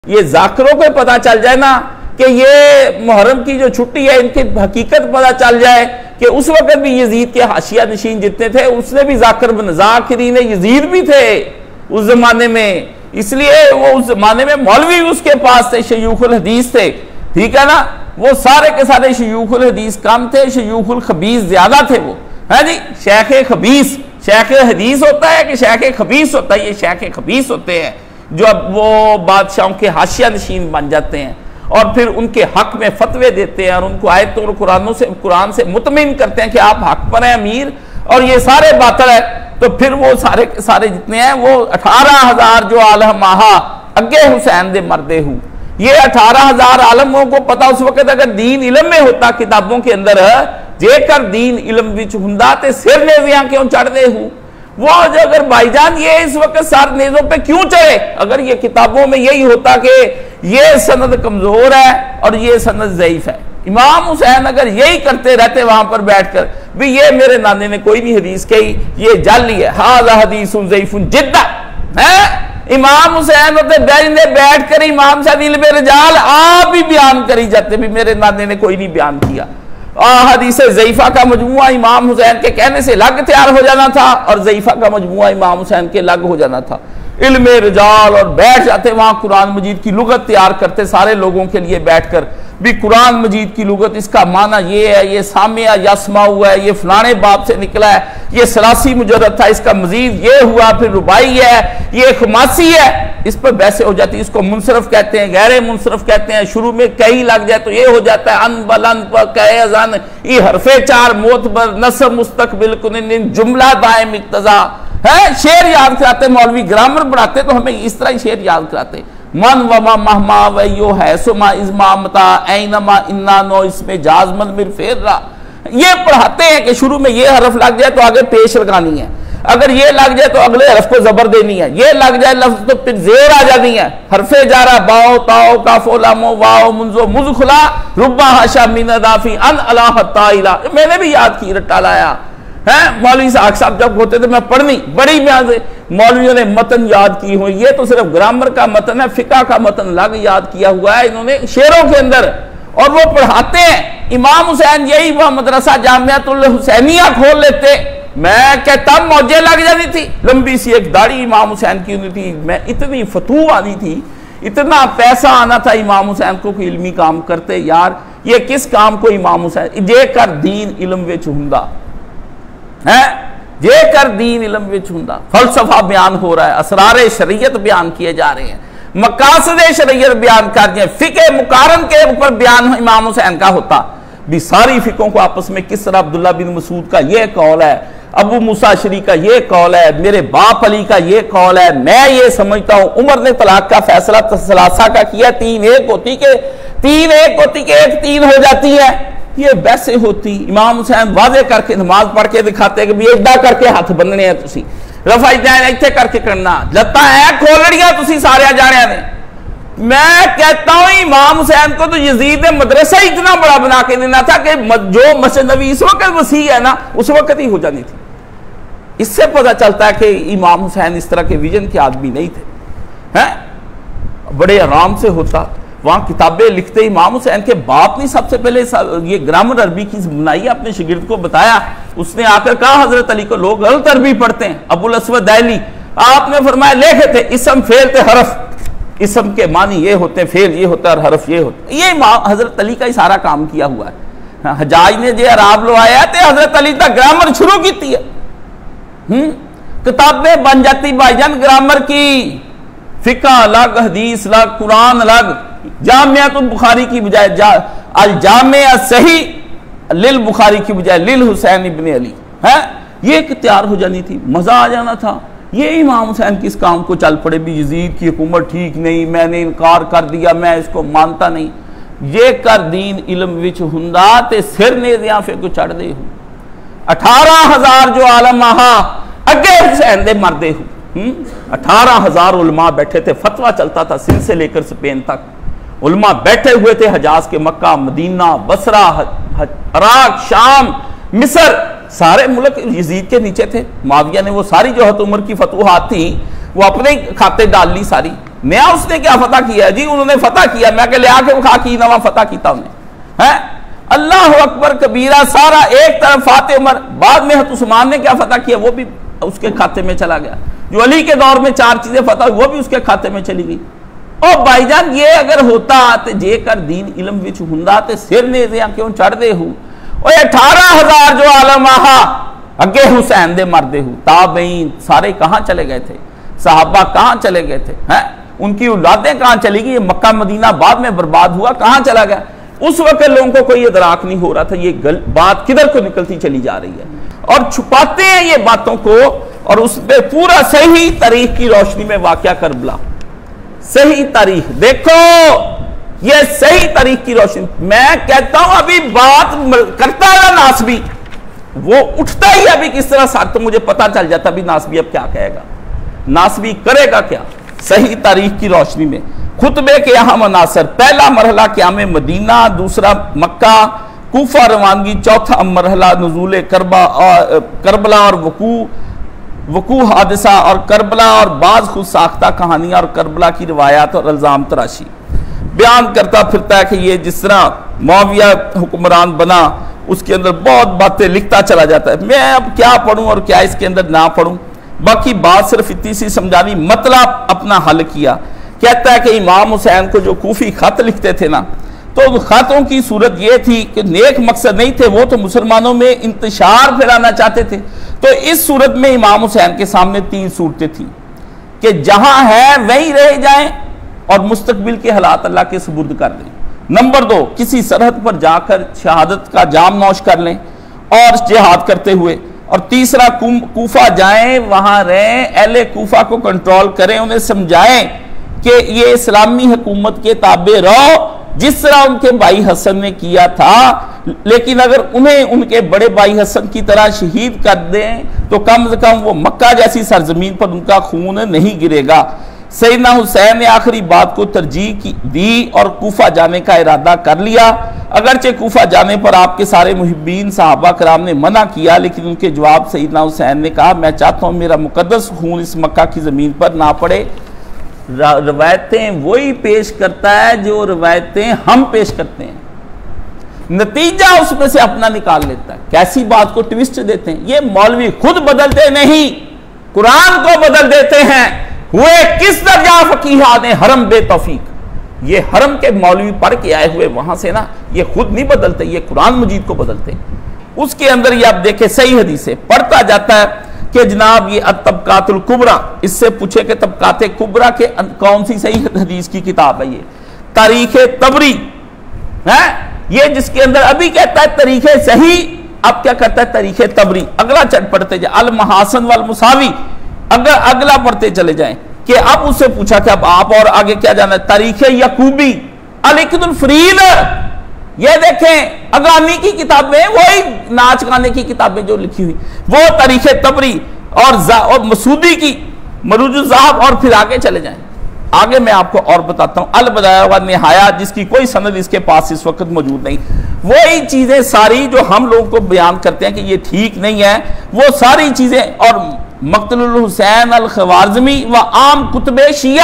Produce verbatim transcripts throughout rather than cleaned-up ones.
ये जाकिरों को पता चल जाए ना कि ये मुहर्रम की जो छुट्टी है इनकी हकीकत पता चल जाए कि उस वक्त भी यजीद के हाशिया नशीन जितने थे उसने भी जाकिर बन जाकिरीन यजीद भी थे उस जमाने में, इसलिए वो उस जमाने में मौलवी उसके पास थे, शयूखुल हदीस थे, ठीक है ना। वो सारे के सारे शयूखुल हदीस कम थे, शयूखुल खबीस ज्यादा थे। वो है जी शेख खबीस, शेख हदीस होता है कि शेख खबीस होता है? ये शेख खबीस होते हैं जो अब वो बादशाहों के हाशिया नशीन बन जाते हैं और फिर उनके हक में फतवे देते हैं और उनको आयतों और कुरानों से कुरान से मुतमिन करते हैं कि आप हक पर हैं अमीर और ये सारे बातिल है। तो फिर वो सारे के सारे जितने हैं वो अठारह हजार जो आलम महा अगे हुसैन दे मरदे हूं, ये अठारह हजार आलमों को पता उस वक्त अगर दीन इलम में होता किताबों के अंदर जेकर दीन इलम विच हुंदा ते सिर नेज़ियां क्यों चढ़दे हूं। वो अगर भाईजान ये इस वक्त सार नेज़ों पे क्यों चढ़े? अगर ये किताबों में यही होता कि ये सनद कमजोर है और ये सनद ज़ईफ है, इमाम हुसैन अगर यही करते रहते वहां पर बैठकर भी ये मेरे नाने ने कोई नहीं हदीस कही, ये जाली है, हाज़ा हदीसुन ज़ईफुन जिद्दा है। इमाम हुसैन होते बैठने बैठ कर इमाम साहब इल्मे रिजाल आप ही बयान करी जाते भी मेरे नाने ने कोई नहीं बयान किया। हदीस ज़ईफा का मजमुआ इमाम हुसैन के कहने से लग तैयार हो जाना था और ज़ईफा का मजमुआ इमाम हुसैन के लग हो जाना था। इल्मे रिजाल और बैठ जाते वहां कुरान मजीद की लुगत तैयार करते सारे लोगों के लिए बैठकर भी कुरान मजीद की लुगत इसका माना ये है, ये सामिया यस्मा हुआ है, ये फलाने बाप से निकला है, ये सलासी मुजर्रद था, इसका मजीद ये हुआ, फिर रुबाई है, ये खमासी है। इस पर बहसें हो जाती है। इसको मुनसरफ कहते हैं, गैर मुनसरफ कहते हैं। शुरू में कई लग जाए तो ये हो जाता है अन बलन पर कहे अजान ई हरफे चार मोत बर नसब मुस्तकबिल कुनिन जुमला दायम इक्तजा है। शेर याद कराते मौलवी, ग्रामर पढ़ाते तो हमें इस तरह ही शेर याद कराते। मन वमा महमा वयो है सुमा इज़मामता ऐनमा इन्ना नो इसमें जाजमल मिर फेर रहा। ये पढ़ाते हैं कि शुरू में ये हरफ लग जाए तो आगे पेश लगानी है, अगर ये लग जाए तो अगले हरफ को जबर देनी है, ये लग जाए लफ्ज तो फिर जेर आ जानी है। हरफे जारा बाओ ताओ काफो लामो वाओ मुंजो मुजखुला रुब्बा हाशा मीना दाफी अन अला हत्ता इला। मैंने भी याद की रट्टा लाया है। मौलवी साहब साहब जब होते थे मैं पढ़नी बड़ी म्याज मौलवियों ने मतन याद की हुई, ये तो सिर्फ ग्रामर का मतन है, फिका का मतन लग याद किया हुआ है इन्होंने शेरों के अंदर और वो पढ़ाते हैं। इमाम हुसैन यही वह मदरसा जामियातुल हुसैनिया खोल लेते, मैं कहता मौजे लग जाती थी। लंबी सी एक दाढ़ी इमाम हुसैन की होती थी, मैं इतनी फतू आनी थी, इतना पैसा आना था इमाम हुसैन को कि इल्मी काम करते। यार ये किस काम को इमाम हुसैन जे कर दीन इल्म विच हुंदा है, जे कर दीन इल्म विच हुंदा। फलसफा बयान हो रहा है, असरारे शरीयत बयान किए जा रहे हैं, मकासदे शरीयत बयान कर रहे हैं, फिके मुकारन के ऊपर बयान इमाम हुसैन का होता भी सारी फिकों को आपस में किस तरह अब्दुल्ला बिन मसूद का ये कौल है, अबू मूसा शरी का ये कौल है, मेरे बाप अली का ये कौल है, मैं ये समझता हूं उमर ने तलाक का फैसला तसलासा का किया, तीन एक होती के तीन एक होती के एक तीन हो जाती है, ये वैसे होती। इमाम हुसैन वादे करके नमाज पढ़ के दिखाते कि इदा करके हाथ बन्नने हैं, तुसी रफा दैन इत्थे करके करना, लत्तां है खोलड़ियां तुसी सारे जाने ने। मैं कहता हूं इमाम हुसैन को तो यजीद ने मदरसा ही इतना बड़ा बना के देना था कि जो मस्जिद नबी इस वक्त वसी है ना उस वक्त ही हो जानी थी। इससे पता चलता है कि इमाम हुसैन इस तरह के विजन के आदमी नहीं थे, हैं बड़े आराम से होता। वहां किताबें लिखते इमाम हुसैन के बाप ने सबसे पहले ये ग्रामर अरबी की बनाई, अपने शागिर्द को बताया, उसने आकर कहा हजरत अली को लोग गलत अरबी पढ़ते हैं। अबुल अस्वद दैली आपने फरमाया लेखे थे इसम फेल थे हरफ, इसम के मानी ये होते हैं, फेल ये होता है और हरफ ये होता है। ये हजरत अली का ही सारा काम किया हुआ है। हजाज ने जो अराब लो आया तो हजरत अली तक ग्रामर शुरू की है। हम्म किताबें बन जाती भाईजान ग्रामर की, फिका अलग, हदीस अलग, कुरान अलग। जामिया तो बुखारी की बजाय जा, अल जामिया सही लिल बुखारी की बजाय लिल हुसैन इब्ने अली है, ये एक तैयार हो जानी थी, मजा आ जाना था। ये इमाम हुसैन किस काम को चल पड़े भी यजीद की हुकूमत ठीक नहीं, मैंने इनकार कर दिया, मैं इसको मानता नहीं। ये कर दीन इल्म विच हुंदा ते सिर ने फिर को चढ़ दे हूं। अठारह हजार जो आलम महा अगे हुसैन दे मरदे हूं। अठारह हजार उलमा बैठे थे, फतवा चलता था सिंध से लेकर स्पेन तक। उलमा बैठे हुए थे हजाज के, मक्का, मदीना, बसरा, इराक, शाम, मिस्र, सारे मुल्क यजीद के नीचे थे। माविया ने वो सारी जो हत उमर की फतूहात थी वो अपने खाते डाल ली सारी। नया उसने क्या फतह किया जी? उन्होंने फतह किया, मैं लिया के खा की नवा फतह किया उन्हें है। अल्लाह अकबर कबीरा सारा एक तरफ फाते उमर, बाद में हज़रत उस्मान ने क्या फतह किया वो भी उसके खाते में चला गया। जो अली के दौर में चार चीजें फतह हुई वो भी उसके खाते में चली गई। और भाईजान ये अगर होता तो जेकर दीन इलम विच हुंदा ते सिर ने क्यों चढ़दे हो। और अठारह हजार जो आलम आहा अगे हुसैन दे मरदे हो, ताबईन सारे कहां चले गए थे? सहाबा कहां चले गए थे? हैं उनकी औलादें कहां चली गई? मक्का मदीना बाद में बर्बाद हुआ, कहां चला गया? उस वक्त लोगों को कोई इदराक नहीं हो रहा था ये गल, बात किधर को निकलती चली जा रही है, और छुपाते हैं ये बातों को। और उस पे पूरा सही तारीख की रोशनी में वाकया करबला, सही तारीख देखो, ये सही तारीख की रोशनी। मैं कहता हूं अभी बात करता है नासबी, वो उठता ही अभी किस तरह साथ, तो मुझे पता चल जाता अभी नासबी अब क्या कहेगा, नासबी करेगा क्या सही तारीख की रोशनी में। खुतबे के अहम अनासर, पहला मरहला क़याम मदीना, दूसरा मक्का कूफा रवानगी, चौथा मरहला नुज़ूल करबा करबला और वकू वकू हादसा और करबला और बाज खुद साख्ता कहानियां और करबला की रिवायात और इल्ज़ाम तराशी बयान करता फिरता है कि ये जिस तरह मुआविया हुक्मरान बना उसके अंदर बहुत बातें लिखता चला जाता है। मैं अब क्या पढ़ूं और क्या इसके अंदर ना पढ़ूं, बाकी बात सिर्फ इतनी सी समझानी, मतलब अपना हल किया। कहता है कि इमाम हुसैन को जो कूफी खत लिखते थे ना, तो खतों की सूरत यह थी कि नेक मकसद नहीं थे, वो तो मुसलमानों में इंतशार फैलाना चाहते थे। तो इस सूरत में इमाम हुसैन के सामने तीन सूरतें थी कि जहां है वहीं रह जाएं और मुस्तकबिल के हालात अल्लाह के सुपुर्द कर दें। नंबर दो, किसी सरहद पर जाकर शहादत का जाम नौश कर लें और जिहाद करते हुए। और तीसरा, कूफा जाएं, वहां रहें, अहले कूफा को कंट्रोल करें, उन्हें समझाएं कि ये इस्लामी हुकूमत के ताबे रहो जिस तरह उनके भाई हसन ने किया था। लेकिन अगर उन्हें उनके बड़े भाई हसन की तरह शहीद कर दें तो कम से कम वो मक्का जैसी सरजमीन पर उनका खून नहीं गिरेगा। सैयदना हुसैन ने आखिरी बात को तरजीह की दी और कूफा जाने का इरादा कर लिया। अगरचे कूफा जाने पर आपके सारे मुहिब्बीन सहाबा कराम ने मना किया, लेकिन उनके जवाब सैयदना हुसैन ने कहा, मैं चाहता हूं मेरा मुकद्दस खून इस मक्का की जमीन पर ना पड़े। रवायतें वही पेश करता है जो रवायतें हम पेश करते हैं, नतीजा उसमें से अपना निकाल लेता है। कैसी बात को ट्विस्ट देते हैं, ये मौलवी खुद बदलते नहीं, कुरान को बदल देते हैं। हुए किस दर्जा फकीहा ने हरम बेतौफीक, ये हरम के मौलवी पढ़ के आए हुए वहां से ना, ये खुद नहीं बदलते, ये कुरान मजीद को बदलते। उसके अंदर ये आप देखें सही हदीसें पढ़ता जाता है कि जनाब ये तबकातुल कुबरा, इससे पूछे कि तबकाते कुबरा के कौन सी सही हदीस की किताब है? ये तारीख तबरी है, ये जिसके अंदर अभी कहता है तरीके सही, अब क्या करता है तरीके तबरी। अगला चट पढ़ते जाए, अल महासन वल मुसावी, अगर अगला पढ़ते चले जाएं कि अब उससे पूछा कि अब आप और आगे क्या जाना है, तारीखे यकूबी, अल इक़दुल फरीद, ये देखें अगानी की किताबें, वही नाच गाने की किताबें जो लिखी हुई, वो तारीखे तबरी और, और मसूदी की मरूजुल ज़हाब, और फिर आगे चले जाएं। आगे मैं आपको और बताता हूं, अल बदाया व निहाया, जिसकी कोई सनद इसके पास इस वक्त मौजूद नहीं। वही चीजें सारी जो हम लोगों को बयान करते हैं कि ये ठीक नहीं है, वो सारी चीजें, और मक़तलुल हुसैन अल ख़वारिज़मी व आम कुतुबे शिया,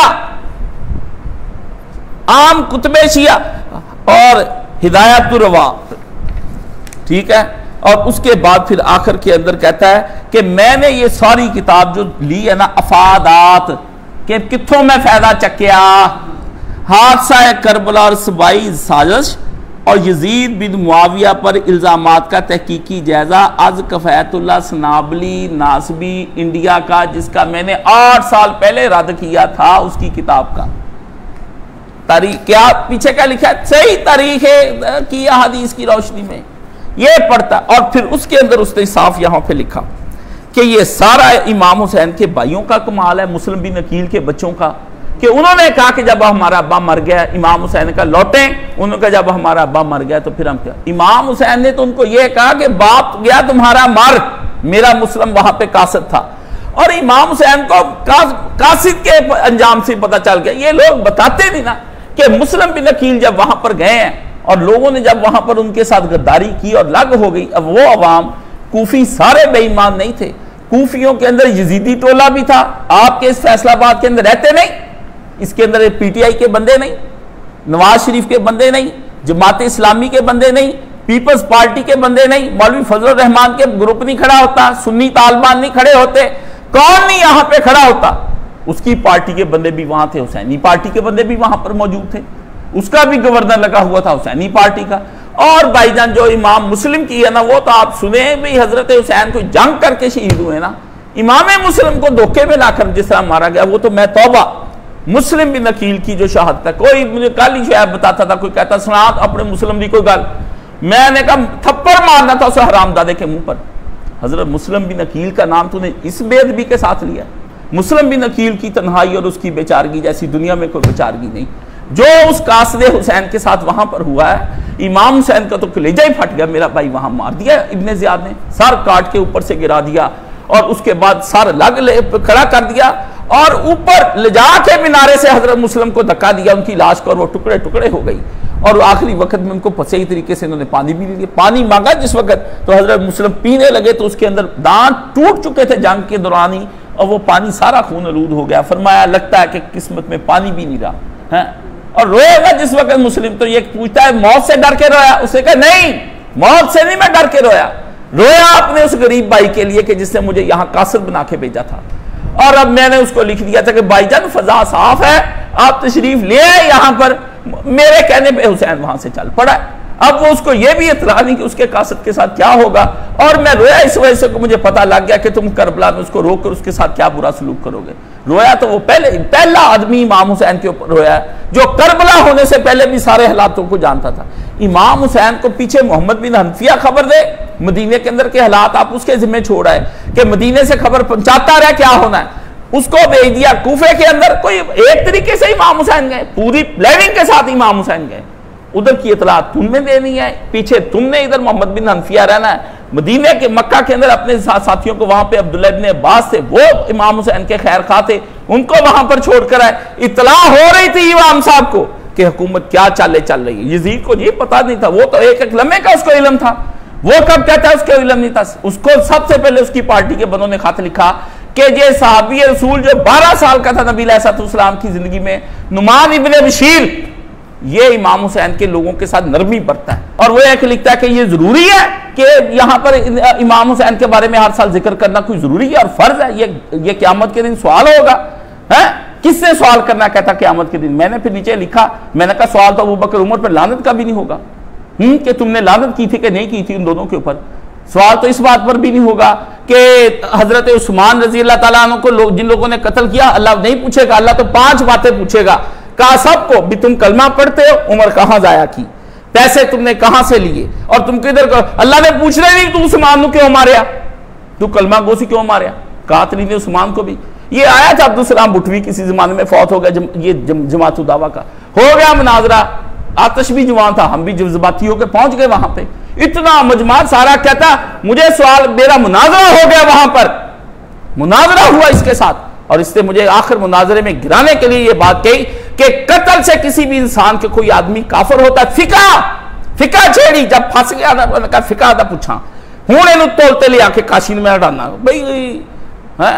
आम कुतुबे शिया और हिदायतुर रवा, ठीक है। और उसके बाद फिर आखिर के अंदर कहता है कि मैंने ये सारी किताब जो ली है ना, अफादात कि कित्थों मैं फायदा चक्या, हादसा करबला और सबाई साजिश और यजीद बिन मुआविया पर इल्जामात का तहकीकी जायजा, अज कफैतुल्लाह सनाबली नासबी इंडिया का, जिसका मैंने आठ साल पहले रद्द किया था, उसकी किताब का तारीख क्या पीछे क्या लिखा है, सही तारीख है की हदीस की रोशनी में ये पढ़ता। और फिर उसके अंदर उसने साफ यहां पे लिखा कि ये सारा इमाम हुसैन के भाइयों का कमाल है, मुस्लिम बिन अकील के बच्चों का, कि उन्होंने कहा कि जब हमारा अब्बा मर गया, इमाम हुसैन का लौटे, उन्होंने कहा जब हमारा अब्बा मर गया तो फिर हम क्या। इमाम हुसैन ने तो उनको यह कहा कि बाप गया तुम्हारा मर, मेरा मुस्लिम वहां पे कासिद था। और इमाम हुसैन को कासिद के अंजाम से पता चल गया। ये लोग बताते नहीं ना कि मुस्लिम बिन अकील जब वहां पर गए हैं और लोगों ने जब वहां पर उनके साथ गद्दारी की और लग हो गई, अब वो अवाम कूफी सारे बेईमान नहीं थे, कूफियों के अंदर यजीदी टोला भी था, आपके इस फैसलाबाद के अंदर रहते नहीं, इसके अंदर पीटीआई के बंदे नहीं, नवाज शरीफ के बंदे नहीं, जमात इस्लामी के बंदे नहीं, पीपल्स पार्टी के बंदे नहीं, मौलवी फजल रहमान के ग्रुप नहीं खड़ा होता, सुन्नी तालिबान नहीं खड़े होते, कौन नहीं यहां पे खड़ा होता? उसकी पार्टी के बंदे भी वहां थे, हुसैनी पार्टी के बंदे भी वहां पर मौजूद थे, उसका भी गवर्नर लगा हुआ था हुसैनी पार्टी का। और भाईजान जो इमाम मुस्लिम की है ना, वो तो आप सुने भाई, हजरत हुसैन को जंग करके शहीद हुए ना, इमाम मुस्लिम को धोखे में लाकर जिस तरह मारा गया, वो तो मैं तौबा। मुस्लिम बिन अकील की जो शहादत है, कोई मुझे कल ही शायद बताता था, कोई कहता सुना अपने मुस्लिम की कोई गल, मैंने कहा थप्पड़ मारना था उसे हरामजादे के मुंह पर। हजरत मुस्लिम बिन अकील का नाम तूने इस बेअदबी के साथ लिया। मुस्लिम बिन अकील की तन्हाई और उसकी बेचारगी जैसी दुनिया में कोई बेचारगी नहीं। जो उस कासदे हुसैन के साथ वहां पर हुआ है, इमाम हुसैन का तो कलेजा ही फट गया, मेरा भाई वहां मार दिया इब्ने ज़ियाद ने, सर काट के ऊपर से गिरा दिया और उसके बाद सर लग ले खड़ा कर दिया और ऊपर ले जाके मीनारे से हजरत मुस्लिम को धक्का दिया, उनकी लाश को, और वो टुकड़े टुकड़े हो गई। और आखिरी वक्त में उनको सही तरीके से उन्होंने पानी भी नहीं दिया। पानी मांगा जिस वक्त तो हजरत मुस्लिम पीने लगे तो उसके अंदर दांत टूट चुके थे जंग के दौरान ही, और वो पानी सारा खून आलूद हो गया। फरमाया लगता है कि किस्मत में पानी भी नहीं रहा है। और रोएगा जिस वक्त मुस्लिम तो ये पूछता है मौत से डर के रोया? उसने कहा नहीं, मौत से नहीं मैं डर के रोया, रोया अपने उस गरीब भाई के लिए कि जिसने मुझे यहां कासिद बना के भेजा था। और अब मैंने उसको लिख दिया था कि भाईजान फजा साफ है, आप तशरीफ ले आए यहां पर। मेरे कहने पे हुसैन वहां से चल पड़ा। अब वो उसको ये भी इतला नहीं कि उसके कासिद के साथ क्या होगा। और मैं रोया इस वजह से कि मुझे पता लग गया कि तुम करबला में उसको रोक कर उसके साथ क्या बुरा सलूक करोगे। रोया तो वो पहले पहला आदमी इमाम हुसैन के ऊपर रोया जो करबला होने से पहले भी सारे हालातों को जानता था। इमाम हुसैन को पीछे मोहम्मद बिन हनफिया खबर दे मदीने के अंदर के हालात, आप उसके जिम्मे छोड़ आए कि मदीने से खबर पहुंचाता रहा क्या होना है, उसको भेज दिया कूफे के अंदर। कोई एक तरीके से इमाम हुसैन गए, पूरी प्लानिंग के साथ इमाम हुसैन गए, उधर की इतला तुमने देनी है, पीछे तुमने इधर मोहम्मद बिन हनफिया रहना है। मदीने के मक्का के अंदर अपने साथ साथियों को, वहां पे अब्दुल्लाह इब्न अब्बास थे, वो इमाम हुसैन के खैर खा थे, उनको वहां पर छोड़कर आए। इतला हो रही थी इमाम साहब को कि हुकूमत क्या चाले चल रही है। यजीद को ये पता नहीं था, वो तो एक एक लम्हे का उसको इल्म था। वो कब कहता है उसको इल्म नहीं था? उसको सबसे पहले उसकी पार्टी के बंदों ने खत लिखा कि ये सहाबी रसूल जो बारह साल का था नबी अलैहिस्सलाम की जिंदगी में, नुमान इब्ने बशीर, ये इमाम हुसैन के लोगों के साथ नरमी बरता है। और वो एक लिखता है कि ये जरूरी है कि यहां पर इमाम हुसैन के बारे में हर साल जिक्र करना कोई जरूरी है और फर्ज है। ये ये क़यामत के दिन सवाल होगा। है किससे सवाल करना? कहता क़यामत के दिन। मैंने फिर नीचे लिखा, मैंने कहा सवाल तो अबू बकर उमर पर लानत का भी नहीं होगा हम्म कि तुमने लानत की थी कि नहीं की थी उन दोनों के ऊपर। सवाल तो इस बात पर भी नहीं होगा कि हजरत उस्मान रजी अल्लाह तआला अन्हु को लो, जिन लोगों ने कत्ल किया, अल्लाह नहीं पूछेगा। अल्लाह तो पांच बातें पूछेगा। कहा सबको भी तुम कलमा पढ़ते हो, उमर कहां जाया की, पैसे तुमने कहां से लिए और तुम किधर। अल्लाह ने पूछना नहीं तू उस्मान को क्यों मारिया, तू कलमा गोसी क्यों मारिया। कातली ने उस्मान को भी। ये आया था अब्दुल सलाम बुटवी किसी जमाने में फौत हो गया, जम, ये जम, जमातु दावा का हो गया मुनाजरा। आतश भी जवान था, हम भी जज्बाती होकर पहुंच गए वहां पे। इतना मजमात सारा कहता मुझे सवाल, मेरा मुनाजरा हो गया वहां पर, मुनाजरा हुआ इसके साथ। और इससे मुझे आखिर मुनाजरे में गिराने के लिए ये बात कही कि कत्ल से किसी भी इंसान के कोई आदमी काफिर होता है। फिका फिका छेड़ी जब फंस गया ना, मैंने कहा फिका था पूछा हूं इन तोलते ले आके काशीन में हटाना भाई है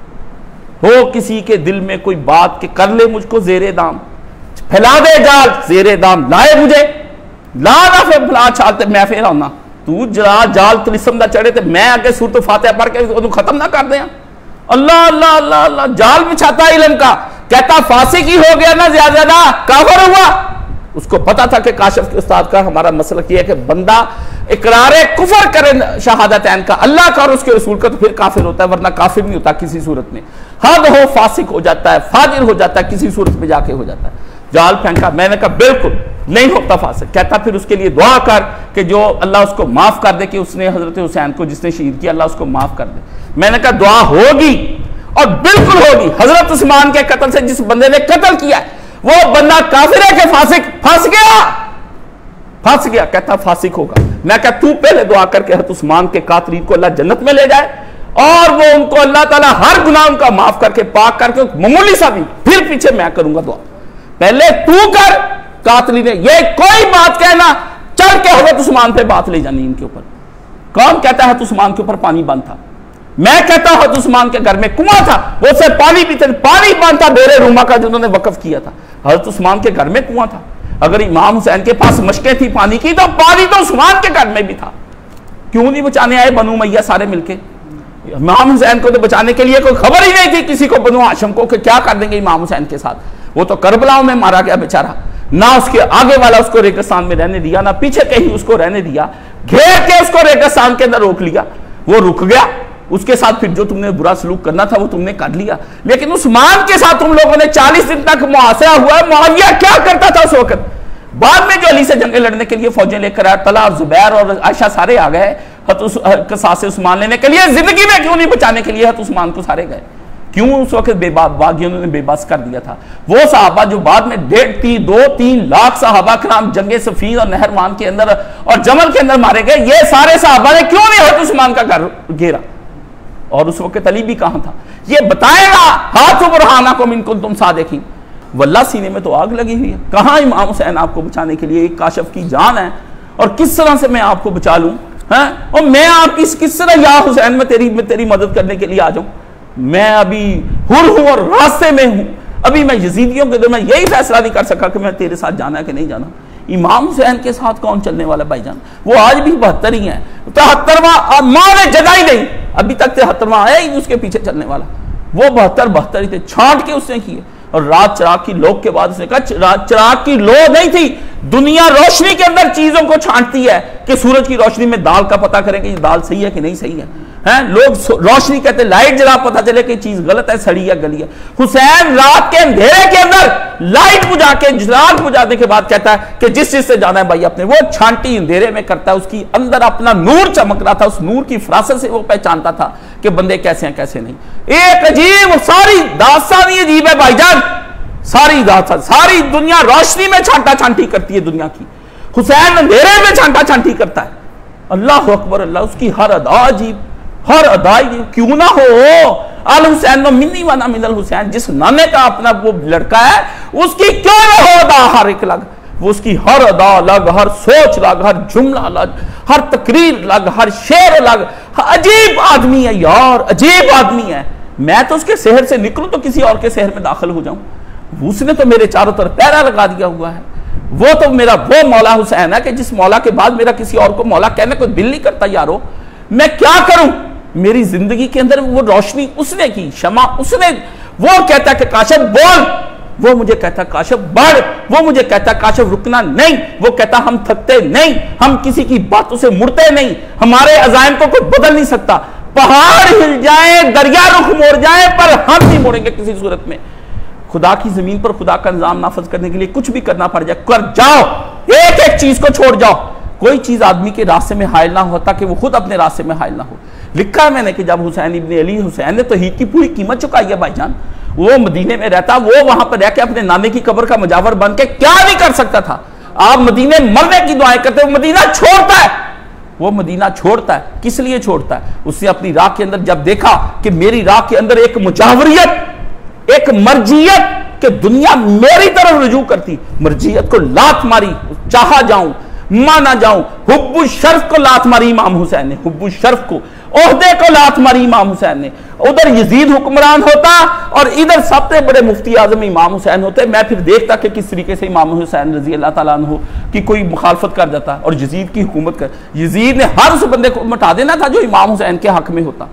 हो किसी के दिल में कोई बात के कर ले मुझको जेरे दाम, फैला दे जाल जेरे दाम, लाए मुझे ला ना फिर फला छालते मैं फिर आना, तू जरा जाल तिलिस्म दा चढ़े तो मैं आगे सूरत फातिहा पढ़ के खत्म ना कर दें। अल्लाह अल्लाह अल्लाह अल्लाह जाल बिछाता इल्म का। कहता फासिक ही हो गया ना, ज्यादा ज्यादा काफिर हुआ। उसको पता था कि काशिफ के उस्ताद का हमारा मसलक यह है कि बंदा इकरारे कुफर करे शहादतैन का, अल्लाह का और उसके रसूल का, तो फिर काफिर होता है, वरना काफिर नहीं होता किसी सूरत में। हद हो फासिक हो जाता है, फाजिर हो जाता है, किसी सूरत में जाके हो जाता है। जाल फेंका, मैंने कहा बिल्कुल नहीं होता फासिक। कहता फिर उसके लिए दुआ कर कि जो अल्लाह उसको माफ कर दे कि उसने हजरत हुसैन को जिसने शहीद किया अल्लाह उसको माफ कर दे। मैंने कहा दुआ होगी और बिल्कुल होगी। हजरत उस्मान के कत्ल से जिस बंदे ने कत्ल किया वो बंदा काफिर है कि फासिक? फंस गया फंस गया। कहता फासिक होगा। मैं कहा तू पहले दुआ करके हजरत उस्मान के कातिल को अल्लाह जन्नत में ले जाए और वो उनको अल्लाह ताला हर गुनाह उनका माफ करके पाक करके मामूली सा भी, फिर पीछे मैं करूंगा दुआ। पहले तू कर। कातली ने ये कोई बात कहना चल के हजरत उस्मान पे बात ले जानी इनके ऊपर। कौन कहता है उस्मान के ऊपर पानी बंद था? मैं कहता हूं उस्मान के घर में कुआं था, वो से पानी पीते, पानी पान था बेरे रूमा का जिन्होंने वक्फ किया था, हजरत उस्मान के घर में कुआं था। अगर इमाम हुसैन के पास मशकें थी पानी की, तो पानी तो उस्मान के घर में भी था। क्यों नहीं बचाने आए बनु मैया सारे मिलके? इमाम हुसैन को तो बचाने के लिए कोई खबर ही नहीं थी किसी को, बनु हाशिम को, कि क्या कर देंगे इमाम हुसैन के साथ। वो तो करबलाओं में मारा गया बेचारा, ना उसके आगे वाला उसको रेगिस्तान में रहने दिया, ना पीछे कहीं उसको रहने दिया, घेर के उसको रेगिस्तान के अंदर रोक लिया, वो रुक गया। उसके साथ फिर जो तुमने बुरा सलूक करना था वो तुमने कर लिया। लेकिन उस्मान के साथ तुम लोगों ने चालीस दिन तक मुआसरा हुआ। मुआविया क्या करता था उस वक्त? बाद में जो अली से जंगे लड़ने के लिए फौजें लेकर आया, तला और जुबैर और आयशा सारे आ गए कसास से उस्मान लेने के लिए। जिंदगी में क्यों नहीं बचाने के लिए हत उस्मान को सारे गए? क्यों उस वक्त बागियों ने बेबस कर दिया था? वो सहाबा जो बाद में डेढ़ तीन दो तीन लाख सहाबा कराम जंगे सफीन और नहरवान के अंदर और जमल के अंदर मारे गए, ये सारे सहाबा ने क्यों नहीं हत उस्मान का घर घेरा? और उस वक्त अली भी कहां था? ये बताएगा हाथ बुरहाना को इनको तुम सा देखी। वल्लाह सीने में तो आग लगी हुई है। कहां इमाम हुसैन आपको बचाने के लिए एक काशफ की जान है, और किस तरह से मैं आपको बचा लूं है? और मैं आपकी किस तरह या हुसैन में तेरी में तेरी मदद करने के लिए आ जाऊं? मैं अभी हुर हूं और रास्ते में हूं। अभी मैं यजीदियों के अंदर मैं यही फैसला नहीं कर सका कि मैं तेरे साथ जाना है कि नहीं जाना। इमाम हुसैन के साथ कौन चलने वाला भाईजान? वो आज भी बहत्तर ही है, तिहत्तरवां मां ने जगा ही नहीं, अभी तक तिहत्तरवां आया ही उसके पीछे चलने वाला। वो बहत्तर बहत्तर ही थे, छांट के उसने किए। और रात चिराग की लोग के बाद उसने कहा रात चिराग की लो नहीं थी, दुनिया रोशनी के अंदर चीजों को छांटती है कि सूरज की रोशनी में दाल का पता करें कि ये दाल सही है कि नहीं सही है, हैं? लोग रोशनी कहते लाइट जला पता चले कि चीज गलत है, सड़ी है, गली है। हुसैन रात के अंधेरे के अंदर लाइट बुझा के चिराग बुझाने के बाद कहता है कि जिस चीज से जाना है भाई अपने, वो छांटी अंधेरे में करता है। उसकी अंदर अपना नूर चमक रहा था, उस नूर की फरासत से वो पहचानता था कि बंदे कैसे हैं कैसे नहीं। एक अजीब सारी दास्तान ही अजीब है भाईजान, सारी दास्तान, सारी दुनिया रोशनी में छांटा छांटी करती है दुनिया की, हुसैन अंधेरे में छांटा छांटी करता है। अल्लाह अकबर अल्लाह, उसकी हर अदा अजीब, हर अदा क्यों ना हो। अल हुसैन नो मिन्नी वाना मिनल हुसैन, जिस नाने का अपना वो लड़का है उसकी क्यों ना हो अदा हर एक अलग। वो उसकी हर अदा अलग, हर सोच अलग, हर जुमला अलग, हर तकरीर अलग, हर शेर अलग। अजीब आदमी है यार, अजीब आदमी है। मैं तो उसके शहर से निकलूं तो किसी और के शहर में दाखिल हो जाऊं। उसने तो मेरे चारों तरफ पैरा लगा दिया हुआ है। वो तो मेरा वो मौला हुसैन है कि जिस मौला के बाद मेरा किसी और को मौला कहने को दिल नहीं करता यारो। मैं क्या करूं? मेरी जिंदगी के अंदर वो रोशनी उसने की, शमा उसने। वो कहता कि काशिफ बोल, वो मुझे कहता काशिफ बढ़, वो मुझे कहता काशिफ रुकना नहीं, वो कहता हम थकते नहीं, हम किसी की बातों से मुड़ते नहीं, हमारे अज़ाइम को कोई बदल नहीं सकता। पहाड़ हिल जाए, दरिया रुख मोड़ जाए, पर हम नहीं मोड़ेंगे किसी सूरत में। खुदा की जमीन पर खुदा का निजाम नाफज करने के लिए कुछ भी करना पड़ जाए कर जाओ, एक एक चीज को छोड़ जाओ। कोई चीज आदमी के रास्ते में हायल ना होता कि वो खुद अपने रास्ते में हायल ना हो। लिखा है मैंने कि जब हुसैन इब्न अली, हुसैन ने तौहीद की पूरी कीमत चुकाई है भाईजान। वो मदीने में रहता, वो वहां पर रह के अपने नाने की कब्र का मुजावर बन के क्या नहीं कर सकता था। आप मदीने मरने की दुआएं करते हो, मदीना छोड़ता है। वो मदीना छोड़ता है, किस लिए छोड़ता है? उसने अपनी राह के अंदर जब देखा कि मेरी राह के अंदर एक मुजावरियत, एक मर्जियत कि दुनिया मेरी तरफ रुजू करती, मर्जियत को लात मारी, चाहा जाऊं माना जाऊं। हुब्बु शर्फ को लात मारी इमाम हुसैन ने, हुब्बु शर्फ को, ओहदे को लात मारी इमाम हुसैन ने। उधर यजीद हुक्मरान होता और इधर सबसे बड़े मुफ्ती आजम इमाम हुसैन होते। मैं फिर देखता कि किस तरीके से इमाम हुसैन रजी अल्लाह ताला अन्हु की कोई मुखालफत कर जाता और यजीद की हुकूमत कर। यजीद ने हर उस बंदे को मिटा देना था जो इमाम हुसैन के हक में होता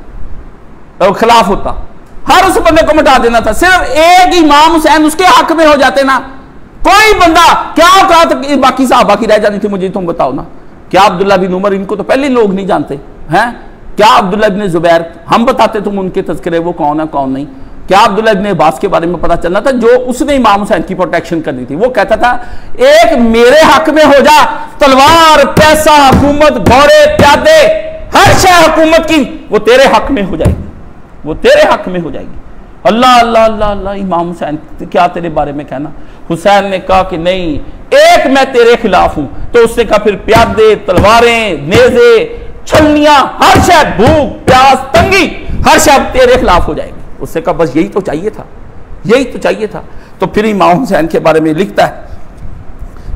और खिलाफ होता, हर उस बंदे को मिटा देना था। सिर्फ एक इमाम हुसैन उसके हक में हो जाते ना, कोई बंदा क्या औकात बाकी साहबा की रह जानी थी मुझे तुम बताओ ना। क्या अब्दुल्ला बिन उमर, इनको तो पहले लोग नहीं जानते हैं। क्या अब्दुल्ला इब्न जुबैर, हम बताते तुम उनके तज़किरे, वो कौन है कौन नहीं। क्या अब्दुल्ला इब्न अब्बास के बारे में पता चलना था जो उसने इमाम हुसैन की प्रोटेक्शन करनी थी। वो कहता था एक मेरे हक में हो जा, तलवार, पैसा, हुकूमत, घोड़े, प्यादे, हर शय हुकूमत की वो तेरे हक में हो जाएगी, वो तेरे हक में हो जाएगी। अल्लाह अल्लाह अल्लाह अल्लाह, इमाम हुसैन क्या तेरे बारे में कहना। हुसैन ने कहा कि नहीं, एक मैं तेरे खिलाफ हूं। तो उसने कहा फिर प्यादे, तलवारें, नेज़े, छलनियां, हर शय, भूख, प्यास, तंगी, हर शय तेरे खिलाफ हो जाएगी। उसने कहा बस यही तो चाहिए था, यही तो चाहिए था। तो फिर इमाम हुसैन के बारे में लिखता है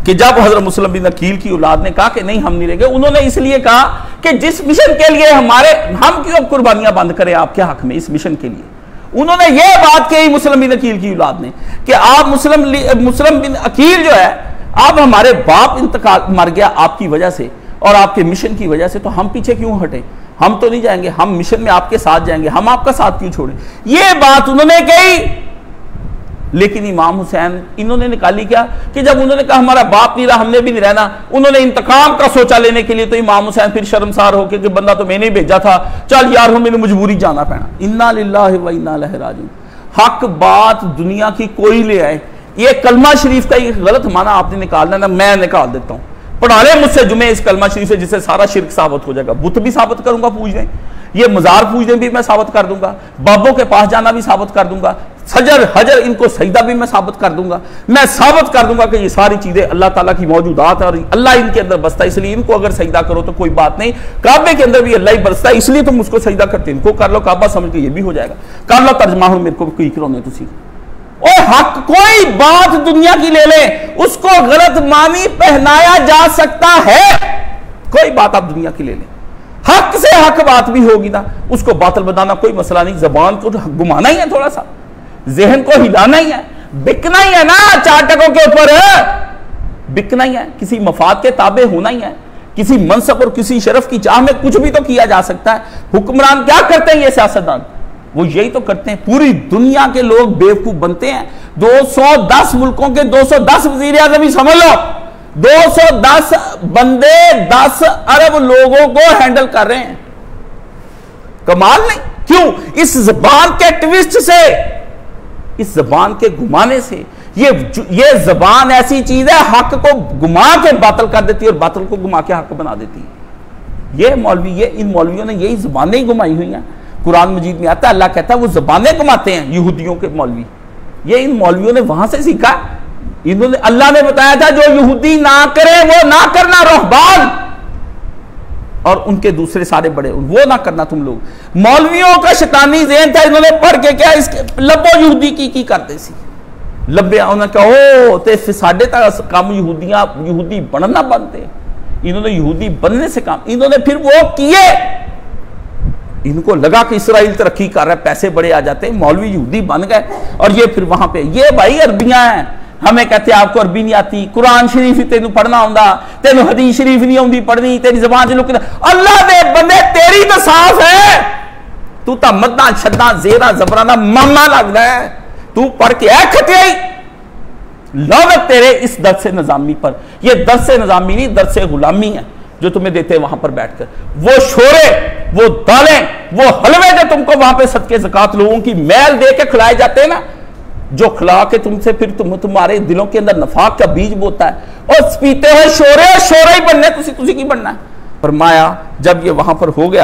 कि जब हजरत मुस्लिम बिन अकील की औलाद ने कहा कि नहीं हम नहीं रहेंगे, उन्होंने इसलिए कहा कि जिस मिशन के लिए हमारे हम क्यों कुर्बानियां बंद करें आपके हक में, इस मिशन के लिए उन्होंने यह बात कही मुस्लिम बिन अकील की औलाद ने कि आप मुस्लिम मुस्लिम बिन अकील जो है, आप हमारे बाप इंतकाल मर गया आपकी वजह से और आपके मिशन की वजह से, तो हम पीछे क्यों हटें, हम तो नहीं जाएंगे, हम मिशन में आपके साथ जाएंगे, हम आपका साथ क्यों छोड़ें। यह बात उन्होंने कही। लेकिन इमाम हुसैन इन्होंने निकाली क्या कि जब उन्होंने कहा हमारा बाप नहीं रहा, हमने भी नहीं रहना, उन्होंने इंतकाम का सोचा लेने के लिए, तो इमाम हुसैन फिर शर्मसार होकर कि बंदा तो मैंने भेजा था, चल यार हमें मजबूरी जाना पैना। इन्ना लिल्लाहि व इन्ना इलैहि राजिऊन। हक बात दुनिया की कोई ले आए, ये कलमा शरीफ का एक गलत माना आपने निकालना ना, मैं निकाल देता हूं। पढ़ा ले मुझसे जुमे इस कलमा शरीफ से, जिससे सारा शिर्क साबित हो जाएगा। बुत भी साबित करूंगा पूजने, ये मजार पूजने भी मैं साबित कर दूंगा, बाबों के पास जाना भी साबित कर दूंगा, सजर हजर इनको सजदा भी मैं साबित कर दूंगा। मैं साबित कर दूंगा कि ये सारी चीजें अल्लाह ताला की मौजूदात है और अल्लाह इनके अंदर बसता है, इसलिए इनको अगर सजदा करो तो कोई बात नहीं। काबे के अंदर भी अल्लाह ही बसता है, इसलिए तुम उसको सजदा करते, इनको कर लो काबा समझ के, ये भी हो जाएगा। कर लो तर्जमा, हो मेरे को कोई करोने तुसी और हक कोई बात दुनिया की ले ले, उसको गलत मानी पहनाया जा सकता है। कोई बात आप दुनिया की ले ले, हक से हक बात भी होगी ना, उसको बातिल बनाना कोई मसला नहीं। जबान को घुमाना ही है, थोड़ा सा जहन को हिलाना ही है, बिकना ही है ना, चार टकों के ऊपर बिकना ही है, किसी मफाद के ताबे होना ही है, किसी मनसब और किसी शरफ की चाह में कुछ भी तो किया जा सकता है। हुक्मरान क्या करते हैं, ये सियासतदान वो यही तो करते हैं। पूरी दुनिया के लोग बेवकूफ बनते हैं। दो सौ दस मुल्कों के दो सौ दस वजीर आज़म ही समझ लो, दो सौ दस बंदे दस अरब लोगों को हैंडल कर रहे हैं। कमाल नहीं? क्यों? इस जबान के ट्विस्ट से, इस जबान के घुमाने से। ये ये जबान ऐसी चीज है, हक को घुमा के बातिल कर देती है और बातिल को घुमा के हक बना देती है। ये मौलवी, ये इन मौलवियों ने यही जबानें ही घुमाई हुई हैं। कुरान मजीद में आता है, अल्लाह कहता है वो जबानें घुमाते हैं यहूदियों के मौलवी। ये इन मौलवियों ने वहां से सीखा। इन्होंने, अल्लाह ने बताया था जो यहूदी ना करे वो ना करना, रहबान और उनके दूसरे सारे बड़े, वो ना करना तुम लोग। मौलवियों का शैतानी ज़हन था, इन्होंने पढ़ के क्या इसके लब्बो यहूदी की की करते सी लब्बे, उन्होंने कहा ओ ते साढ़े तक काम यहूदियां यहूदी बनना बनते। इन्होंने यहूदी बनने से काम, इन्होंने फिर वो किए। इनको लगा कि इसराइल तरक्की कर रहा है, पैसे बड़े आ जाते हैं, मौलवी यहूदी बन गए। और ये फिर वहां पे, ये भाई अरबियां हैं, हमें कहते हैं आपको अरबी नहीं आती, कुरान शरीफ ही तेन पढ़ना आंदा, तेन हदीस शरीफ नहीं आती पढ़नी, तेरी जबान से लुक। अल्लाह दे बंदे तेरी तो साफ है, तू तो मद्दा छद्दा जेरा जबराना मामा लगता है, तू पढ़ के है खतियाई। लानत तेरे इस दर्स निजामी पर। यह दर्स निजामी नहीं, दर्स गुलामी है जो तुम्हें देते हैं वहां पर बैठकर। वो शोरे, वो दालें, वो हलवे जो तुमको वहां पे सदके ज़कात लोगों की मैल दे के खिलाए जाते हैं ना, जो खिला के तुमसे फिर तुम तुम्हारे दिलों के अंदर नफाक का बीज बोता है और पीते हुए शोरे शोरे ही बनने, तुसी तुसी की बनना है। फरमाया जब ये वहां पर हो गया,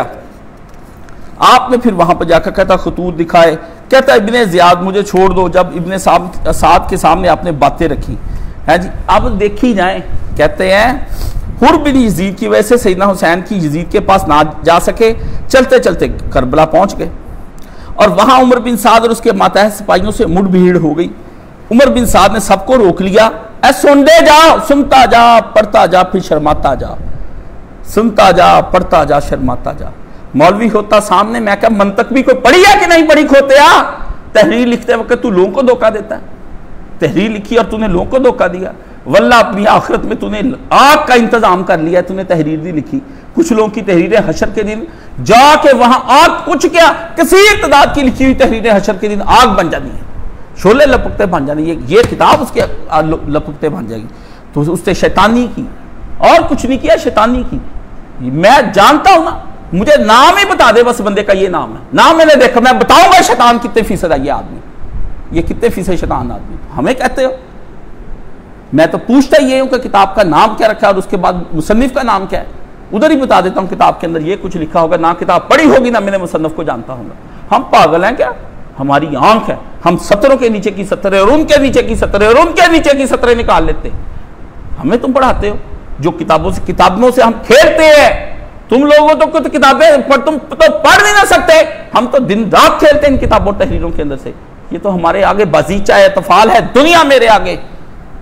आपने फिर वहां पर जाकर कहता खतूत दिखाए, कहता इब्ने ज़ियाद मुझे छोड़ दो। जब इब्ने साद के सामने आपने बातें रखी है जी, अब देखी जाए, कहते हैं हुर बिन यजीद की वजह से सैयदना हुसैन की यजीद के पास ना जा सके, चलते चलते करबला पहुंच गए और वहां उमर बिन साद और उसके मातहत सिपाहियों से मुठ भीड़ हो गई। उमर बिन साद ने सबको रोक लिया, ऐ सुनते जा, सुनता जा, पढ़ता जा, फिर शर्माता जा, सुनता जा, पढ़ता जा, शर्माता जा। मौलवी होता सामने, मैं क्या मंतक भी कोई पढ़ी है कि नहीं पढ़ी खोते आ? तहरीर लिखते वक्त तू लोगों को धोखा देता है। तहरीर लिखी और तूने लोगों को धोखा दिया। वल्लाह अपनी आखिरत में तूने आग का इंतजाम कर लिया, तूने तहरीर नहीं लिखी। कुछ लोगों की तहरीरें हशर के दिन जाके वहां आग, कुछ क्या किसी तादाद की लिखी हुई तहरीरें हशर के दिन आग बन जानी है, शोले लपकते बन जानी है। ये किताब उसके लपकते बन जाएगी। तो उसने शैतानी की और कुछ नहीं किया, शैतानी की। मैं जानता हूं ना, मुझे नाम ही बता दे बस बंदे का, ये नाम है, नाम मैंने देखा, मैं बताऊंगा शैतान कितने फीसद है ये आदमी, ये कितने फीसद शैतान आदमी। हमें कहते हो, मैं तो पूछता ही ये हूं कि किताब का नाम क्या रखा है और उसके बाद मुसन्निफ का नाम क्या है। उधर ही बता देता हूं किताब के अंदर ये कुछ लिखा होगा, ना किताब पढ़ी होगी ना मैंने मुसन्निफ को जानता हूँ। हम पागल हैं क्या? हमारी आंख है, हम सत्रों के नीचे की सत्रें और उनके नीचे की सत्रें और उनके नीचे की सत्रें निकाल लेते। हमें तुम पढ़ाते हो जो किताबों से, किताबों से हम खेलते हैं। तुम लोगों तो कुछ किताबें पर तुम तो पढ़ नहीं ना सकते, हम तो दिन रात खेलते हैं इन किताबों तहरीरों के अंदर से। ये तो हमारे आगे बाजीचा है, तफाल है दुनिया मेरे आगे।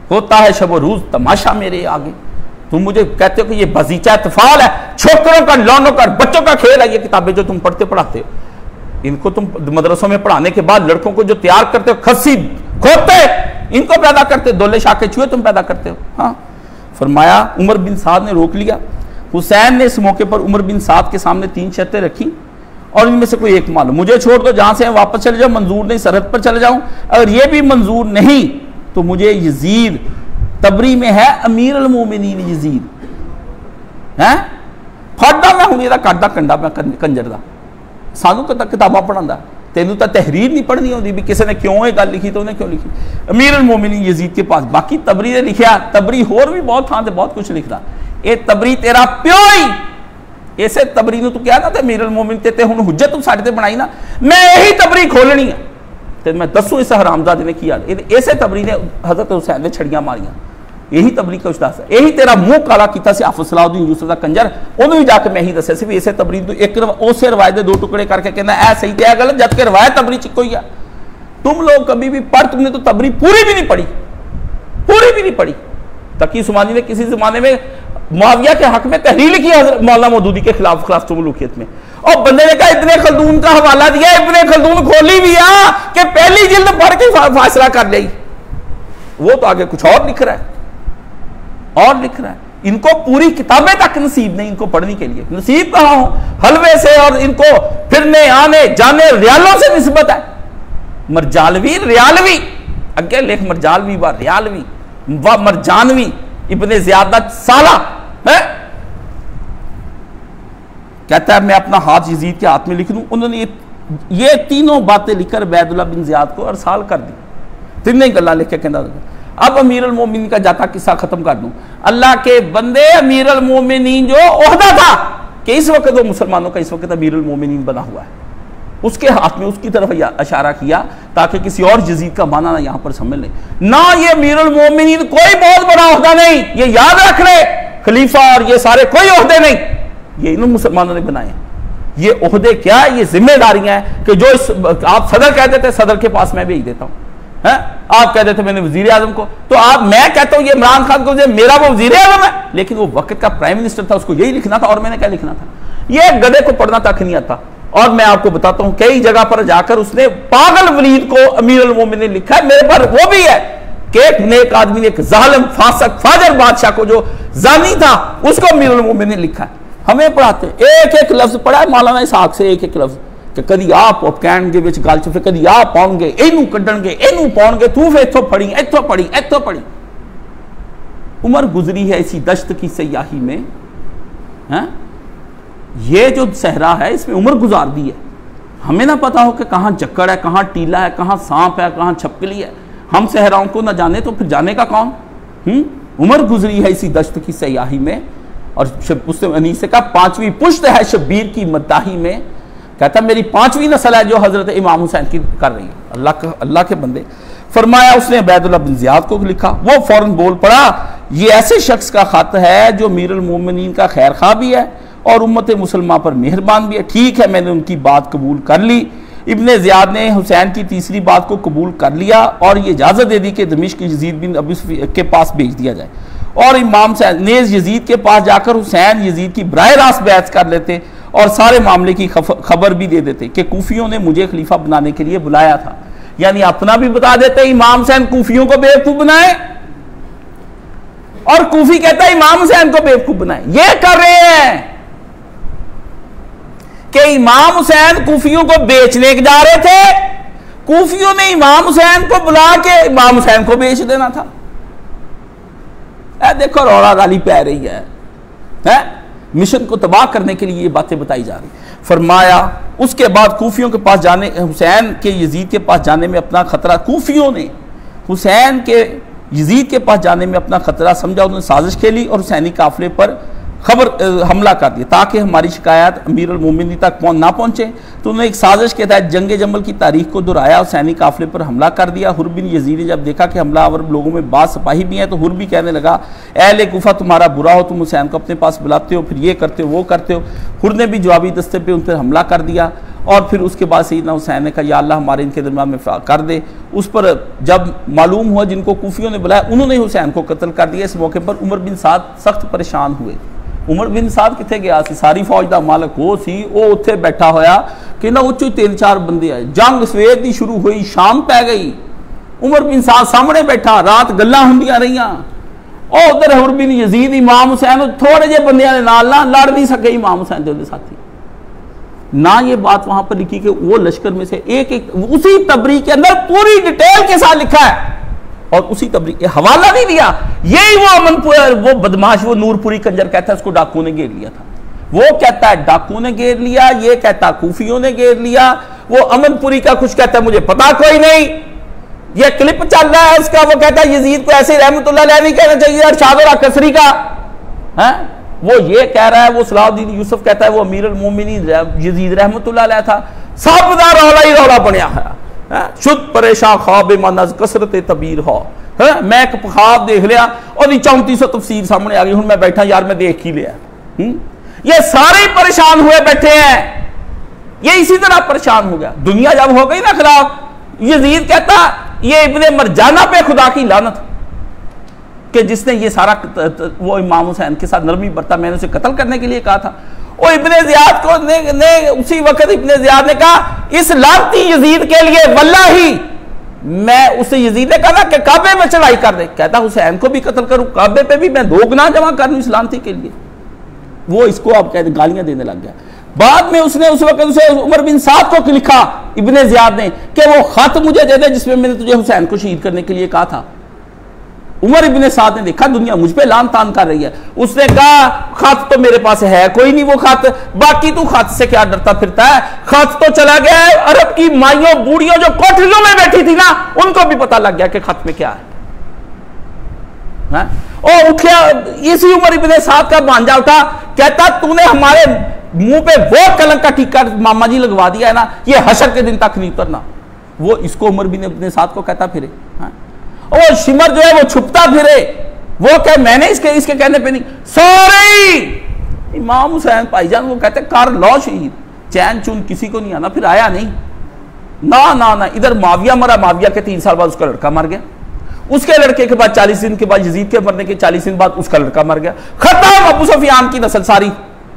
होता है शब रोज तमाशा मेरे आगे। तुम मुझे कहते हो कि ये बगीचा तफाल है, छोकरों का, लौनों का, बच्चों का खेल है ये किताबें जो तुम पढ़ते पढ़ाते हो। इनको तुम मदरसों में पढ़ाने के बाद लड़कों को जो तैयार करते हो, खस्सी खोते इनको पैदा करते हो, दोले शाके छुए तुम पैदा करते हो। हाँ, फरमाया उमर बिन साद ने रोक लिया। हुसैन ने इस मौके पर उमर बिन साद के सामने तीन शर्तें रखी और इनमें से कोई एक मान लो, मुझे छोड़ दो, जहां से वापस चले जाओ, मंजूर नहीं सरहद पर चले जाऊं, अगर ये भी मंजूर नहीं तो मुझे यजीद, तबरी में है अमीर अल मोमिनीन यजीद है, फाड़ा मैं हूं ਇਹਦਾ ਕੱਢਦਾ ਕੰਡਾ मैं कंजर ਦਾ, ਸਾਨੂੰ ਤਾਂ ਕਿਤਾਬਾਂ ਪੜਾਉਂਦਾ, तेनू तो तहरीर नहीं पढ़नी होती भी किसी ने क्यों ये गल लिखी तो उन्हें क्यों लिखी। अमीर अल मोमिनीन यजीद के पास, बाकी तबरी ने लिखा, तबरी होर भी बहुत थां से बहुत कुछ लिखता, ये तबरी तेरा प्यो ही, इसे तबरी तू क्या ना अमीर अल मोमिन ते हुण हुज्जत तू साडे ते बनाई ना, मैं यही तबरी खोलनी है ते मैं दसू इस हरामजादे ने किया, इसे तबरी ने हजरत हुसैन ने छड़ियां मारियां, यही तबरी का उस्ताद है, यही तेरा मुंह काला किया सी हाफिज सलाउद्दीन यूसुफ का कंजर, उन्होंने भी जाके मैं ही दस्या सी भी इसे तबरी तू एक उस रवायत के दो टुकड़े करके कहना ऐ सही ते गलत, जबकि रवायत तबरी च कोई है। तुम लोग कभी भी पढ़, तुमने तो तबरी पूरी भी नहीं पढ़ी, पूरी भी नहीं पढ़ी। तकी उस्मानी ने किसी जमाने में मुआविया के हक में तहरीर लिखी मौलाना मौदूदी के खिलाफ खिलाफ मलूकियत में, और बंदे ने कहा इब्ने खल्दून का हवाला दिया, इब्ने खल्दून खोली भी आ कि पहली जिल्द पढ़ के फासला कर ली, वो तो आगे कुछ और लिख रहा है और लिख रहा है। इनको पूरी किताबें तक नसीब नहीं इनको पढ़ने के लिए, नसीब कहां हो, हलवे से, और इनको फिरने आने जाने रियालों से निस्बत है। मरजालवी रियालवी, अगे लिख मरजालवी व रियालवी व मरजानवी इब्ने ज़ियादा साला है, कहता है मैं अपना हाथ यजीद के हाथ में लिख दूं। उन्होंने ये, ये तीनों बातें लिखकर उबैदुल्लाह बिन ज़ियाद को अरसाल कर दी, तीनों ही गल्लां लिख के कहना। अब अमीर अल मोमिनीन का जाता किस्सा खत्म कर दूं। अल्लाह के बंदे, अमीर अल मोमिनीन जो ओहदा था कि इस वक्त वो मुसलमानों का इस वक्त अमीर अल मोमिनीन बना हुआ है, उसके हाथ में उसकी तरफ इशारा किया ताकि किसी और यजीद का माना ना यहां पर समझ ले, ना ये अमीर अल मोमिनीन कोई बहुत बड़ा ओहदा नहीं, ये याद रख ले, खलीफा और ये सारे कोई ओहदे नहीं, ये इन मुसलमानों ने बनाए। ये ओहदे क्या है, ये जिम्मेदारियां हैं कि जो इस, आप सदर कहते थे सदर के पास मैं भेज देता हूं, है? आप कहते थे मैंने वजीर आजम को, तो आप, मैं कहता हूं ये इमरान खान को, मेरा वो वजीर आजम है, लेकिन वो वक्त का प्राइम मिनिस्टर था, उसको यही लिखना था और मैंने क्या लिखना था। ये गधे को पढ़ना तक नहीं आता। और मैं आपको बताता हूं कई जगह पर जाकर उसने पागल वलीद को अमीर अल मोमिनीन लिखा है, मेरे पर वो भी है कि एक नेक आदमी ने एक जालिम फासक फाजर बादशाह को जो जानी था उसको अमीर अल मोमिनीन लिखा है। हमें पढ़ाते एक एक लफ्ज पढ़ा है मौलाना इसहाक से, एक एक लफ्ज कि कदी आप कहणगे विच गल च, फिर कदी आप पाउणगे, इनू कड्डणगे, इनू पाउणगे, तू फिर इत्थों पढ़ी, इत्थों पढ़ी, इत्थों पढ़ी। उमर गुजरी है इसी दश्त की सयाही में, हैं? ये जो सहरा है इसमें उम्र गुजार दी है। हमें ना पता हो कि कहाँ जक्कड़ है, कहाँ टीला है, कहाँ सांप है, कहाँ छपकली है, हम सहराओं को ना जाने तो फिर जाने का कौन। हम्म उम्र गुजरी है इसी दश्त की सयाही में, और उससे अनीस से कहा पांचवी पुश्त है शब्बीर की मद्दाही में, कहता मेरी पांचवी नस्ल है जो हजरत इमाम हुसैन की कर रही है। अल्लाह का, अल्लाह के बंदे। फरमाया उसने उबैदुल्लाह बिन ज़ियाद को लिखा, वो फौरन बोल पड़ा ये ऐसे शख्स का खत है जो अमीर अल मोमिनीन का खैर खा भी है और उम्मत मुसलमान पर मेहरबान भी है। ठीक है, मैंने उनकी बात कबूल कर ली। इब्ने ज़ियाद ने हुसैन की तीसरी बात को कबूल कर लिया और ये इजाज़त दे दी कि दमिश्क यजीद बिन अबी सुफियान के पास भेज दिया जाए, और इमाम ने यजीद के पास जाकर हुसैन यजीद की बराह रास्त बैत कर लेते और सारे मामले की खबर भी दे देते कि कूफियों ने मुझे खलीफा बनाने के लिए बुलाया था। यानी अपना भी बता देते इमाम हुसैन कूफियों को बेवकूफ बनाए, और कूफी कहता है इमाम हुसैन को बेवकूफ बनाए। ये कर रहे हैं कि इमाम हुसैन कूफियों को बेचने जा रहे थे, कूफियों ने इमाम हुसैन को बुला के इमाम हुसैन को बेच देना था। ए देखो रौला राली पै रही है, है? मिशन को तबाह करने के लिए ये बातें बताई जा रही। फरमाया उसके बाद कूफियों के पास जाने, हुसैन के यजीद के पास जाने में अपना खतरा, कूफियों ने हुसैन के यजीद के पास जाने में अपना खतरा समझा, उन्होंने साजिश खेली और हुसैनी काफिले पर खबर हमला कर दिया ताकि हमारी शिकायत अमीर अल मोमिनीन तक पहुंच ना पहुंचे। तो उन्होंने एक साजिश के तहत जंग जमल की तारीख को दोहराया, हुसैनी काफिले पर हमला कर दिया। हुर बिन यजीद ने जब देखा कि हमलावर लोगों में बाद सिपाही भी हैं तो हुर भी कहने लगा अहले कुफा तुम्हारा बुरा हो, तुम हुसैन को अपने पास बुलाते हो, फिर ये करते हो वो करते हो। हुर ने भी जवाबी दस्ते पे उन पर हमला कर दिया और फिर उसके बाद सैयदना हुसैन ने कहा या अल्लाह हमारे इनके दरमियान में कर दे। उस पर जब मालूम हुआ जिनको कूफियों ने बुलाया उन्होंने हुसैन को कत्ल कर दिया। इस मौके पर उमर बिन साद सख्त परेशान हुए। उमर बिन साद कितने गया सी, सारी फौज का मालक वो सी, वो उत्थे बैठा होया कि ना उच्चों तीन चार बंदे आए, जंग सवेर की शुरू हुई, शाम पै गई, उमर बिन साद सामने बैठा, रात गल्लां हुंदियां रहियां, और उधर उमर बिन यजीद इमाम हुसैन थोड़े जे बंदियां दे नाल ना लड़ नहीं सके इमाम हुसैन दे साथी। ना ये बात वहां पर लिखी कि वो लश्कर में से एक एक, उसी तबरी के अंदर पूरी डिटेल के साथ लिखा है और उसी तबरी हवाला नहीं दिया। यही वो अमनपुर वो बदमाश वो नूरपुरी कंजर कहता है उसको डाकू ने घेर लिया था। वो कहता है डाकू ने घेर लिया, ये कहता कूफियों ने घेर लिया, वो अमनपुरी का कुछ कहता है मुझे पता कोई नहीं। ये क्लिप चल रहा है उसका, वो कहता है यजीद को ऐसे रहमतुल्लाह अलैह नहीं कहना चाहिए अरशाद और कसरी का है। वो ये कह रहा है, वो सलाहुद्दीन यूसुफ कहता है वो अमीर अल मोमिनीन यजीद रहमतुल्लाह अलैह था। सब दा रौला ही रौला बनया है। शुद्ध परेशान ख्वाब मनज कसरत तबीर हो है। मैं एक ख्वाब देख लिया और चौंतीस सौ तफसीर सामने आ गई, हूं मैं बैठा यार मैं देख ही लिया। ये सारे परेशान हुए बैठे हैं, ये इसी तरह परेशान हो गया। दुनिया जब हो गई ना खराब, यजीद कहता ये इब्ने मरजाना पे खुदा की लानत कि जिसने ये सारा वो इमाम हुसैन के साथ नरमी बरता, मैंने उसे कत्ल करने के लिए कहा था। वो इब्ने ज़ियाद को ने, ने उसी वक्त इब्ने ज़ियाद ने कहा इस लानती यजीद के लिए वल्लाही मैं उसे यजीद ने कहा ना कि काबे में चढ़ाई कर दे, कहता हुसैन को भी कत्ल करूं, काबे पे भी मैं दो गुनाह जमा कर लूं इस लानती के लिए। वो इसको अब कहते गालियां देने लग गया। बाद में उसने उस वक्त उसे उमर बिन साद को लिखा इब्ने ज़ियाद ने कि वो खत मुझे दे दे जिसमें मैंने तुझे हुसैन को शहीद करने के लिए कहा था। उमर इब्ने साद ने देखा दुनिया मुझ पे लान तान कर रही है, उसने कहा खत तो मेरे पास है कोई नहीं, वो खत बाकी तू खत से क्या डरता फिरता है, खत तो चला गया है। अरब की माइयों बूढ़ियों जो कोठरियों में बैठी थी ना उनको भी पता लग गया कि खत में क्या है, है? और उठा इसी उमर इब्ने साद का भांजा उठा, कहता तूने हमारे मुंह पे वो कलंक का टीका मामा जी लगवा दिया है ना, ये हशर के दिन तक नहीं उतरना। वो इसको उमर बिन इब्ने साद को कहता फिरे, है? और शिमर जो है वो छुपता फिरे, वो क्या मैंने इसके इसके कहने पे नहीं, सॉरी इमाम हुसैन भाईजान वो कहते कर लो शहीद, चैन चून किसी को नहीं आना। फिर आया नहीं ना ना ना इधर माविया मरा, माविया के तीन साल बाद उसका लड़का मर गया, उसके लड़के के बाद चालीस दिन के बाद यजीद के मरने के चालीस दिन बाद उसका लड़का मर गया, खत्म अबू सुफियान की नस्ल सारी।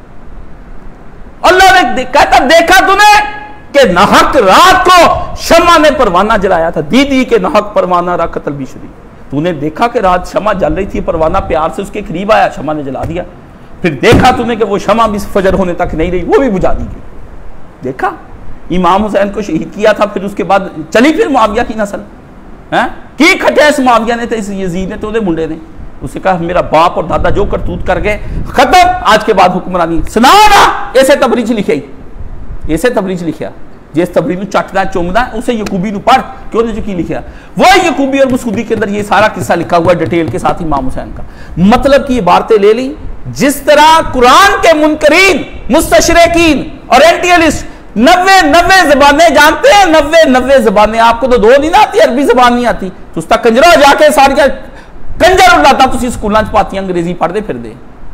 अल्लाह ने दे, कहता देखा तूने कि नाहक रात को शमा ने परवाना जलाया था, दीदी के नाहक परवाना रा कत्ल भी शुरू। तूने देखा कि रात शमा जल रही थी, परवाना प्यार से उसके करीब आया, शमा ने जला दिया। फिर देखा तूने कि वो शमा भी फजर होने तक नहीं रही, वो भी बुझा दी गई। देखा इमाम हुसैन को शहीद किया था, फिर उसके बाद चली फिर मुआविया की नस्ल है की खटैस मुआविया ने, इस यजीद ने तो उन्हें मुंडे ने उसे कहा मेरा बाप और दादा जो करतूत कर गए खत्म, आज के बाद हुक्मरानी सुना ना। ऐसे तबरीज लिखे ऐसे तबरीज लिखा जिस तबरी चटना चुमदा उसे यकूबी पढ़ क्यों ने जो की लिखा, वो यकूबी और मसूदी के अंदर ये सारा किस्सा लिखा हुआ डिटेल के साथ इमाम हुसैन का। मतलब की इबारतें ले ली जिस तरह कुरान के मुनकरीन मुस्तशरिकीन और एंटियलिस्ट नब्बे नब्बे जबानें जानते हैं, नब्बे नब्बे जबानें। आपको तो दो नहीं ना आती, अरबी जबान नहीं आती, तो उसका कंजरा जाके सारिया कंजर उड़ाता तुम स्कूलों च पाती अंग्रेजी पढ़ते फिरदे,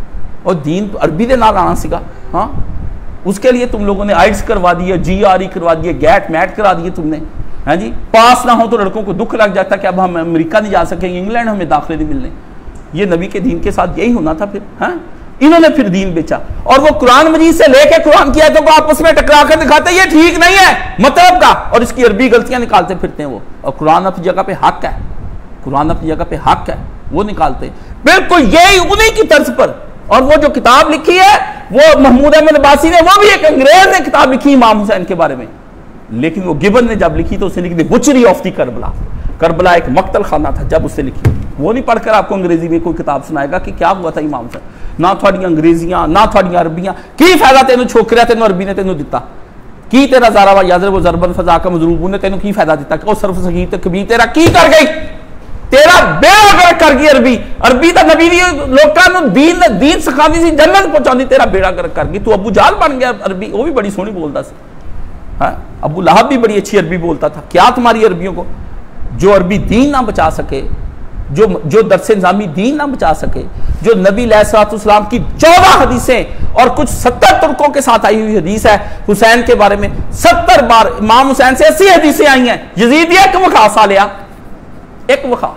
और दीन अरबी के नाल आना सीगा। हाँ उसके लिए तुम लोगों ने आइट्स करवा दिए, जी आर ई करवा दिए, गैट मैट करा दिए तुमने, है जी। पास ना हो तो लड़कों को दुख लग जाता कि अब हम अमेरिका नहीं जा सकेंगे, इंग्लैंड हमें दाखिले नहीं मिलने। ये नबी के दीन के साथ यही होना था फिर, है? इन्होंने फिर दीन बेचा और वो कुरान मजीद से लेके कुरान की आयतों को आपस में टकरा कर दिखाते ये ठीक नहीं है मतलब का, और इसकी अरबी गलतियां निकालते फिरते हैं वो। और कुरान अपनी जगह पे हक है, कुरान अपनी जगह पे हक है, वो निकालते हैं बिल्कुल यही उन्हीं की तर्ज पर। और वो जो किताब लिखी है वो महमूद अहमद अब्बासी ने, वो भी एक अंग्रेज ने किताब लिखी इमाम हुसैन के बारे में, लेकिन वो गिबन ने जब लिखी तो उसने लिखी butchery of the Karbala. Karbala एक मक्तल खाना था जब उससे लिखी। वो नहीं पढ़कर आपको अंग्रेजी में कोई किताब सुनाएगा कि क्या हुआ था इमाम हुसैन। ना थोड़ी अंग्रेजियां ना थोड़ी अरबियां, की फायदा तेन छोकरिया तेन अरबी ने तेन दिता की, तेरा जारावा याद वो जरबन फजा का मजरूबू ने तेन की फायदा दिता, वो सरफ सगीर ते कबीर तेरा की कर गई, तेरा बेड़ा गर्क कर गई अरबी। अरबी तो नबी लोगों दीन दीन सिखाती सी, जन्नत पहुंचाती, तेरा बेड़ा गर्क कर गई। तू अबू जाल बन गया अरबी, वो भी बड़ी सोहनी बोलता सी, हाँ अबू लहब भी बड़ी अच्छी अरबी बोलता था। क्या तुम्हारी अरबियों को, जो अरबी दीन ना बचा सके, जो जो दरसे निज़ामी दीन ना बचा सके, जो नबी अलैहिस्सलाम की चौदह हदीसें और कुछ सत्तर तुर्कों के साथ आई हुई हदीस है हुसैन के बारे में। सत्तर बार इमाम हुसैन से अस्सी हदीसें आई हैं। यजीद एक वखा सालिया, एक वखा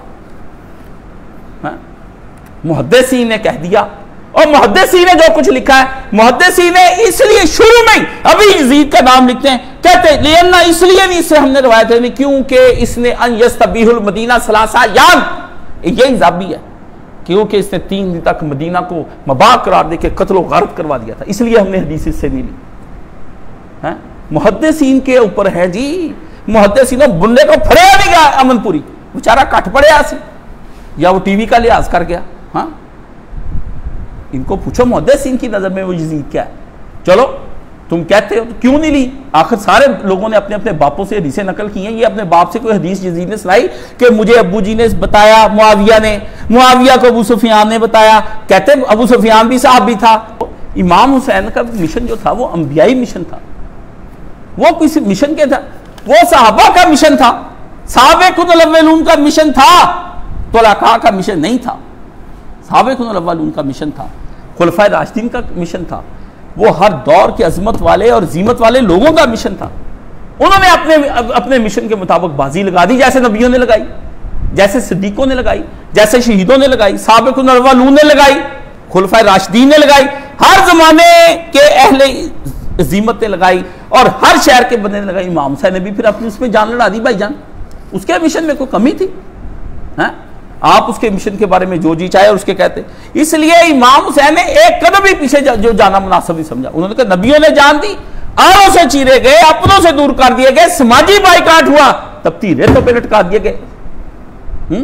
मुहद्दिसी ने कह दिया, और मुहद्दिसी ने जो कुछ लिखा है, मुहद्दिसी ने इसलिए शुरू में ही अभी यजीद का नाम लिखते हैं, कहते हैं लेना इसलिए नहीं इससे हमने रवायत नहीं क्योंकि इसने अन यस्तबीहुल मदीना सलासा याम, यही जाबी है, क्योंकि इसने तीन दिन तक मदीना को मबाह करार देके कत्ल गारत करवा दिया था, इसलिए हमने हदीस इससे नहीं ली है। मुहद्दिसीन के ऊपर है जी, मुहद्दिसीन बुल्ले को फड़े नहीं गया अमनपुरी, बेचारा कट पड़े सी, या वो टीवी का लिहाज कर गया। हाँ, इनको पूछो मुहद्दिसीन की नजर में वो यजीद क्या है। चलो तुम कहते हो तो क्यों नहीं ली, आखिर सारे लोगों ने अपने अपने बापों से हदीसें नकल की हैं। ये अपने बाप से कोई हदीस यजीद ने सुनाई कि मुझे अबू जी ने बताया, मुआविया ने, मुआविया को अबू सुफियान ने बताया, कहते अबू सुफियान भी साहब भी था। इमाम हुसैन का मिशन जो था वो अंबियाई मिशन था, वो किसी मिशन के था, वो सहाबा का मिशन था, साबिक़ुल अव्वलून का मिशन था, तुलका का मिशन नहीं था। साबिक़ुल अव्वलून का मिशन था, खुलफाए राशिदीन का मिशन था, वो हर दौर के अजमत वाले और जीमत वाले लोगों का मिशन था। उन्होंने अपने अपने मिशन के मुताबिक बाजी लगा दी, जैसे नबियों ने लगाई, जैसे सिद्दीकों ने लगाई, जैसे शहीदों ने लगाई, साबिक़ुल अव्वलून ने लगाई, खुलफाए राशिदीन ने लगाई, हर जमाने के अहले जीमत ने लगाई, और हर शहर के बंदे ने लगाई। इमाम हुसैन ने भी फिर अपनी उसमें जान लड़ा दी भाईजान, उसके मिशन में कोई कमी थी है? आप उसके मिशन के बारे में जो जी चाहे उसके कहते। इसलिए इमाम हुसैन ने एक कदम भी पीछे जा, जो जाना मुनासिब नहीं समझा। उन्होंने कहा नबियों ने जान दी, आरों से चीरे गए, अपनों से दूर कर दिए गए, समाजी बाइकाट हुआ, तब तीरे तो पे लटका दिए गए, हम्म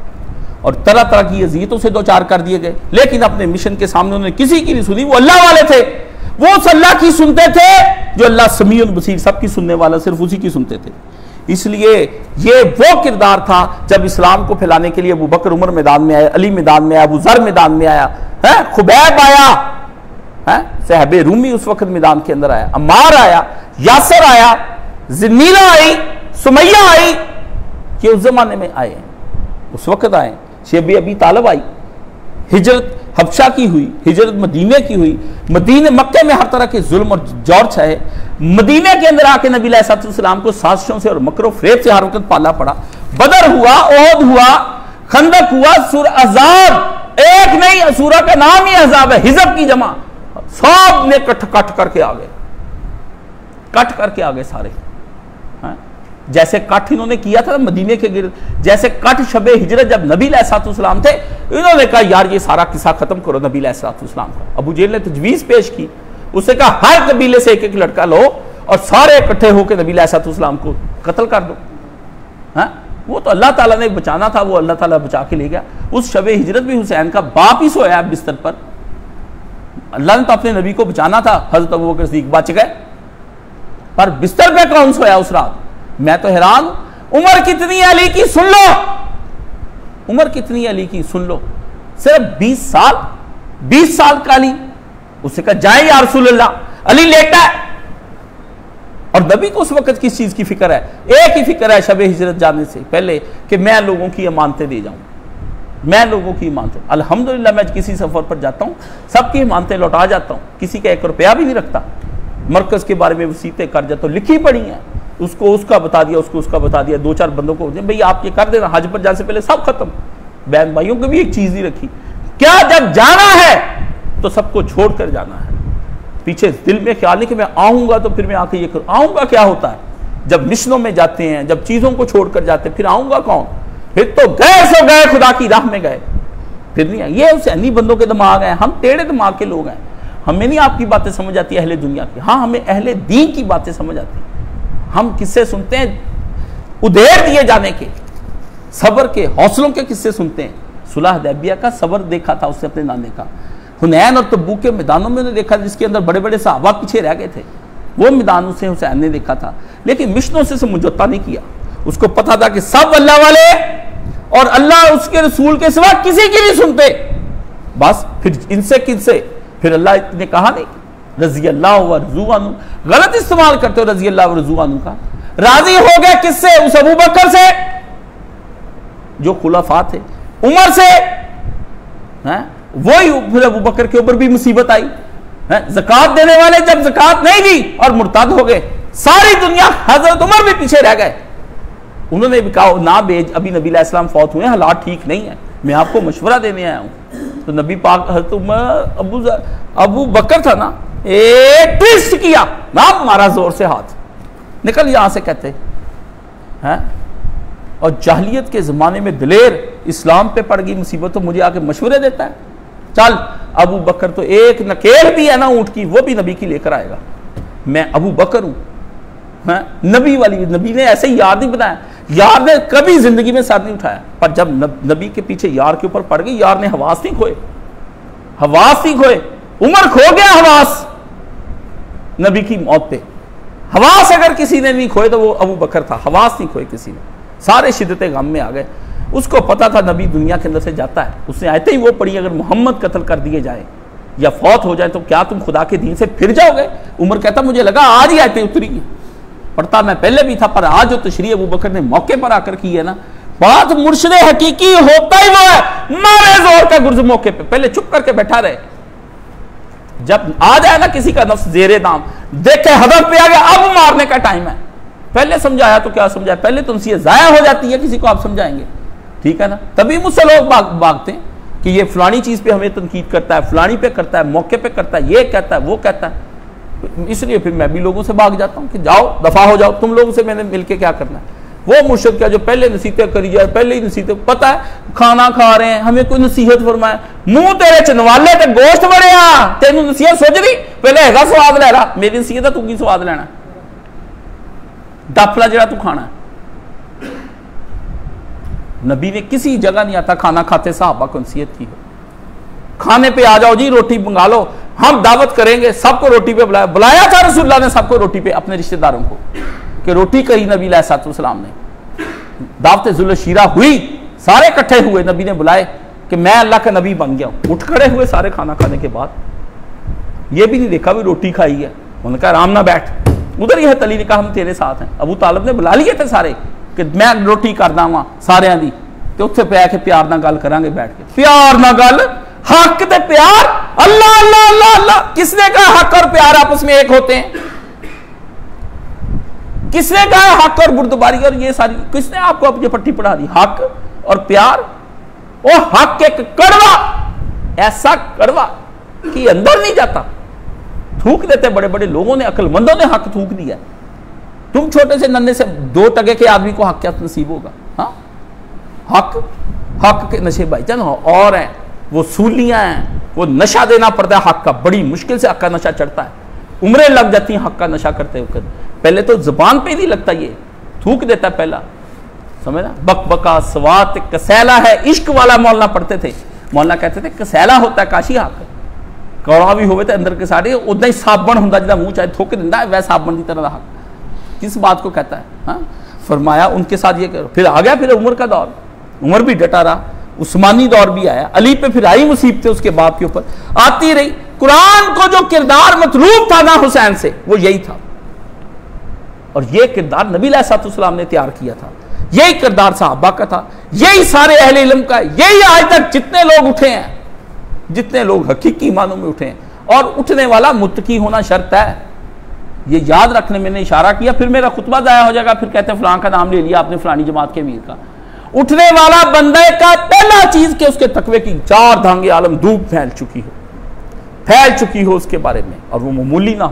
और तरह तरह की अज़ियतों से दो चार कर दिए गए। लेकिन अपने मिशन के सामने उन्होंने किसी की नहीं सुनी। वो अल्लाह वाले थे, वो उस अल्लाह की सुनते थे जो अल्लाह समीउन बसीर, सबकी सुनने वाला, सिर्फ उसी की सुनते थे। इसलिए ये वो किरदार था जब इस्लाम को फैलाने के लिए अबू बकर उमर मैदान में आया, अली मैदान में आया, अबू ज़र मैदान में आया है, खुबैब आया है, सहबे रूमी उस वक्त मैदान के अंदर आया, अम्मार आया, यासर आया, ज़नीला आई, सुमैया आई, ये उस जमाने में आए, उस वक्त आए। शेबी अबी तालिब आई, हिजरत हबशा की हुई, हिजरत मदीने की हुई, मदीने मक्के में हर तरह के जुल्म और जौर छाए, मदीने के अंदर आके नबी अलैहिस्सलाम को साजिशों से और मकरो फरेब से हर वक्त पाला पड़ा। बदर हुआ, ओहद हुआ, खंदक हुआ, सूर अज़ाब, एक नहीं सूरा का नाम ही अज़ाब है, हिजब की जमा, सब ने कट कट करके आ गए, कट करके आ गए सारे। जैसे कट इन्होंने किया था मदीने के गिर्द, जैसे कट शबे हिजरत जब नबी अलैहिस्सलाम थे, इन्होंने कहा यार ये सारा किस्सा खत्म करो नबी अलैहिस्सलाम का। अबू जेहल ने तजवीज़ पेश की, उसने कहा हर कबीले से एक एक लड़का लो और सारे इकट्ठे होकर नबी अलैहिस्सलाम को कत्ल कर दो। हाँ, वो तो अल्लाह ताला ने बचाना था, वो अल्लाह ताला बचा के ले गया। उस शबे हिजरत भी हुसैन का बाप ही सोया बिस्तर पर, अल्लाह ने तो अपने नबी को बचाना था, हजरत अबू बकर सिद्दीक बच गए, पर बिस्तर पे कौन सोया उस रात? मैं तो हैरान। उम्र कितनी अली की सुन लो, उम्र कितनी अली की सुन लो, सिर्फ बीस साल, बीस साल का अली। उससे कहा जाए या रसूलल्लाह, अली लेटा है। और नबी को उस वक्त किस चीज की फिक्र है? एक ही फिक्र है शबे हिजरत जाने से पहले कि मैं लोगों की अमानतें दे जाऊं, मैं लोगों की इमानतें। अल्हम्दुलिल्लाह मैं किसी सफर पर जाता हूं, सबकी इमानतें लौटा जाता हूं, किसी का एक रुपया भी नहीं रखता। मरकज के बारे में वसीयतें कर जाता हूं, लिखी पड़ी हैं, उसको उसका बता दिया, उसको उसका बता दिया, दो चार बंदों को भाई आप ये कर देना, हज पर जाने से पहले सब खत्म। बहन भाइयों को भी एक चीज नहीं रखी, क्या जब जाना है तो सबको छोड़ कर जाना है। पीछे दिल में ख्याल नहीं कि मैं आऊंगा तो फिर मैं आके ये करूं। आऊंगा क्या होता है? जब मिशनों में जाते हैं, जब चीजों को छोड़कर जाते हैं, फिर आऊंगा कौन? फिर तो गए सो गए, खुदा की राह में गए, फिर नहीं आए। ये हुसैनी बंदों के दिमाग हैं, हम टेढ़े दिमाग के लोग हैं, हमें नहीं आपकी बातें समझ आती अहले दुनिया की। हाँ, हमें अहले दीन की बातें समझ आती। हम किस्से सुनते हैं उधेर दिए जाने के, सब्र के, हौसलों के किस्से सुनते हैं। सुलह हुदैबिया का सब्र देखा था उसने अपने नाने का। हुनैन और तबूक के मैदानों में उन्होंने देखा जिसके अंदर बड़े बड़े सहाबा पीछे रह गए थे, वो मैदानों से हुसैन ने देखा था। लेकिन मिशनों से समझौता नहीं किया। उसको पता था कि सब अल्लाह वाले और अल्लाह उसके रसूल के सिवा किसी की नहीं सुनते। बस फिर इनसे किनसे? फिर अल्लाह ने कहा नहीं रजी अल्लाह व रज़ू अन्हु, गलत इस्तेमाल करते हो रजी अल्लाह व रज़ू अन्हु का। राजी हो गया किससे? उस अबू बकर से जो खुलाफा थे, उमर से, हैं? वही फिर अबू बकर के ऊपर भी मुसीबत आई, है? ज़कात देने वाले जब ज़कात नहीं दी और मुर्ताद हो गए, सारी दुनिया, हजरत उमर भी पीछे रह गए। उन्होंने भी कहा ना भेज, अभी नबी अलैहिस्सलाम फौत हुए, हालात ठीक नहीं है, मैं आपको मशवरा देने आया हूं। तो नबी पाक हजरत उमर, अबू अबू बकर था ना, एक ट्विस्ट किया, ना मारा जोर से, हाथ निकल यहां से, कहते हैं। और जाहिलियत के जमाने में दिलेर, इस्लाम पे पड़ गई मुसीबत तो मुझे आके मशवरे देता है। चल अबू बकर तो एक नकेल भी है ना ऊंट की, वो भी नबी की लेकर आएगा, मैं अबू बकर हूं। है? नबी वाली, नबी ने ऐसे ही यार नहीं बनाया, यार ने कभी जिंदगी में सर नहीं उठाया, पर जब नबी के पीछे यार के ऊपर पड़ गई, यार ने हवास नहीं खोए, हवास नहीं खोए। उमर खो गया हवास नबी की मौत पे। हवास अगर किसी ने नहीं खोए तो वो अबू बकर था, हवास नहीं खोए किसी ने, सारे शिद्दत गम में आ गए। उसको पता था नबी दुनिया के अंदर से जाता है, उसने आयते ही वो पढ़ी, अगर मोहम्मद कत्ल कर दिए जाए या फौत हो जाए तो क्या तुम खुदा के दीन से फिर जाओगे। उमर कहता मुझे लगा आज ही आयते उतरी, पढ़ता मैं पहले भी था, पर आज जो तशरीह अबू बकर ने मौके पर आकर की है ना, बात मुर्शिद हकीकी होता ही वो है, मारे जोर का गुर्ज मौके पे, पहले चुप करके बैठा रहे, जब आ जाए ना किसी का नफ्स जेरे दाम, देखे हदफ पे आ गया, अब मारने का टाइम है। पहले समझाया तो क्या समझाया, पहले तो नसीहत जाया हो जाती है, किसी को आप समझाएंगे, ठीक है ना। तभी मुझसे लोग भाग, भागते हैं कि ये फलानी चीज पे हमें तनकीद करता है, फलानी पे करता है, मौके पे करता है, ये कहता है, वो कहता है, इसलिए फिर मैं भी लोगों से भाग जाता हूं कि जाओ दफा हो जाओ, तुम लोगों से मैंने मिलके क्या करना है। वो मुर्शिद क्या जो पहले नसीहतें करी जाए, पहले ही नसीहतें, पता है खाना खा रहे हैं, हमें कोई नसीहत फरमाए, मुंह तेरे चनवाले ते गोश्त बड़िया, तेन नसीहत सोच रही, पहले हैगा स्वाद ले रहा, मेरी नसीहत है, तू की स्वाद लेना, डफला जरा तू खाना है। नबी ने किसी जगह नहीं आता खाना खाते सहाबा को नसीहत की हो, खाने पे आ जाओ जी, रोटी मंगा लो, हम दावत करेंगे, सबको रोटी पे बुलाया, बुलाया था रसूलुल्लाह ने सबको रोटी पे, अपने रिश्तेदारों को, कि रोटी कही नबी अलैहिस्सलाम ने। दावत जुल शीरा हुई, सारे इकट्ठे हुए, नबी ने बुलाए कि मैं अल्लाह का नबी बन गया हूं, उठ खड़े हुए सारे खाना खाने के बाद, ये भी नहीं देखा भी रोटी खाई है, उन्होंने कहा आराम ना बैठ, उधर ही है तली ने कहा हम तेरे साथ हैं। अबू तालिब ने बुला लिए थे सारे कि मैं रोटी करदा वा सारियां दी, ते उत्थे पै के प्यार ना गल करांगे बैठ के, प्यार ना गल, हक ते प्यार, अल्लाह अल्लाह अल्लाह अल्लाह, किसने कहा हक और प्यार आपस में एक होते हैं, किसने कहा हक और बुर्दबारी और ये सारी, किसने आपको अपनी पट्टी पढ़ा दी, हक और प्यार। वो हक एक कड़वा, ऐसा कड़वा कि अंदर नहीं जाता, थूक देते बड़े बड़े लोगों ने, अक्लमंदों ने हक थूक दिया। तुम छोटे से नन्हे से दो टके के आदमी को हक क्या नसीब होगा। हाँ हक, हक के नशे भाईजान और हैं, वो सूलियां हैं, वो नशा देना पड़ता है हक का, बड़ी मुश्किल से हक का नशा चढ़ता है, उम्रें लग जाती हैं हक का नशा करते हुए, पहले तो जुबान पे नहीं लगता, ये थूक देता है पहला, समझ ना। बकबका स्वात कसैला है, इश्क वाला मौलाना पढ़ते थे, मौलाना कहते थे कसैला होता है काशी हक, कौड़ा भी होवे तो अंदर के सारे उदा ही साबण होंदा, जिहदा मुंह चाहे थुक दिंदा है, वह साबण की तरह हक, किस बात को कहता है। हाँ फरमाया उनके साथ ये करो, फिर आ गया फिर उमर का दौर, उमर भी डटा रहा, उस्मानी दौर भी आया, अली पे फिर आई मुसीबतें उसके बाप के ऊपर आती रही। कुरान को जो किरदार मतलूब था ना हुसैन से, वो यही था, और ये किरदार नबी अलैहिस्सलाम ने तैयार किया था, यही किरदार सहाबा का था, यही सारे अहले इल्म का, यही आज तक जितने लोग उठे हैं, जितने लोग हकीकी मानों में उठे हैं, और उठने वाला मुत्तकी होना शर्त है, ये याद रखने मैंने इशारा किया, फिर मेरा खुतबा जाया हो जाएगा, फिर कहते हैं फलां का नाम ले लिया आपने फलानी जमात के अमीर का। उठने वाला बंदे का पहला चीज कि उसके तकवे की चार धांगे आलम धूप फैल चुकी हो, फैल चुकी हो उसके बारे में, और वो मामूली ना हो।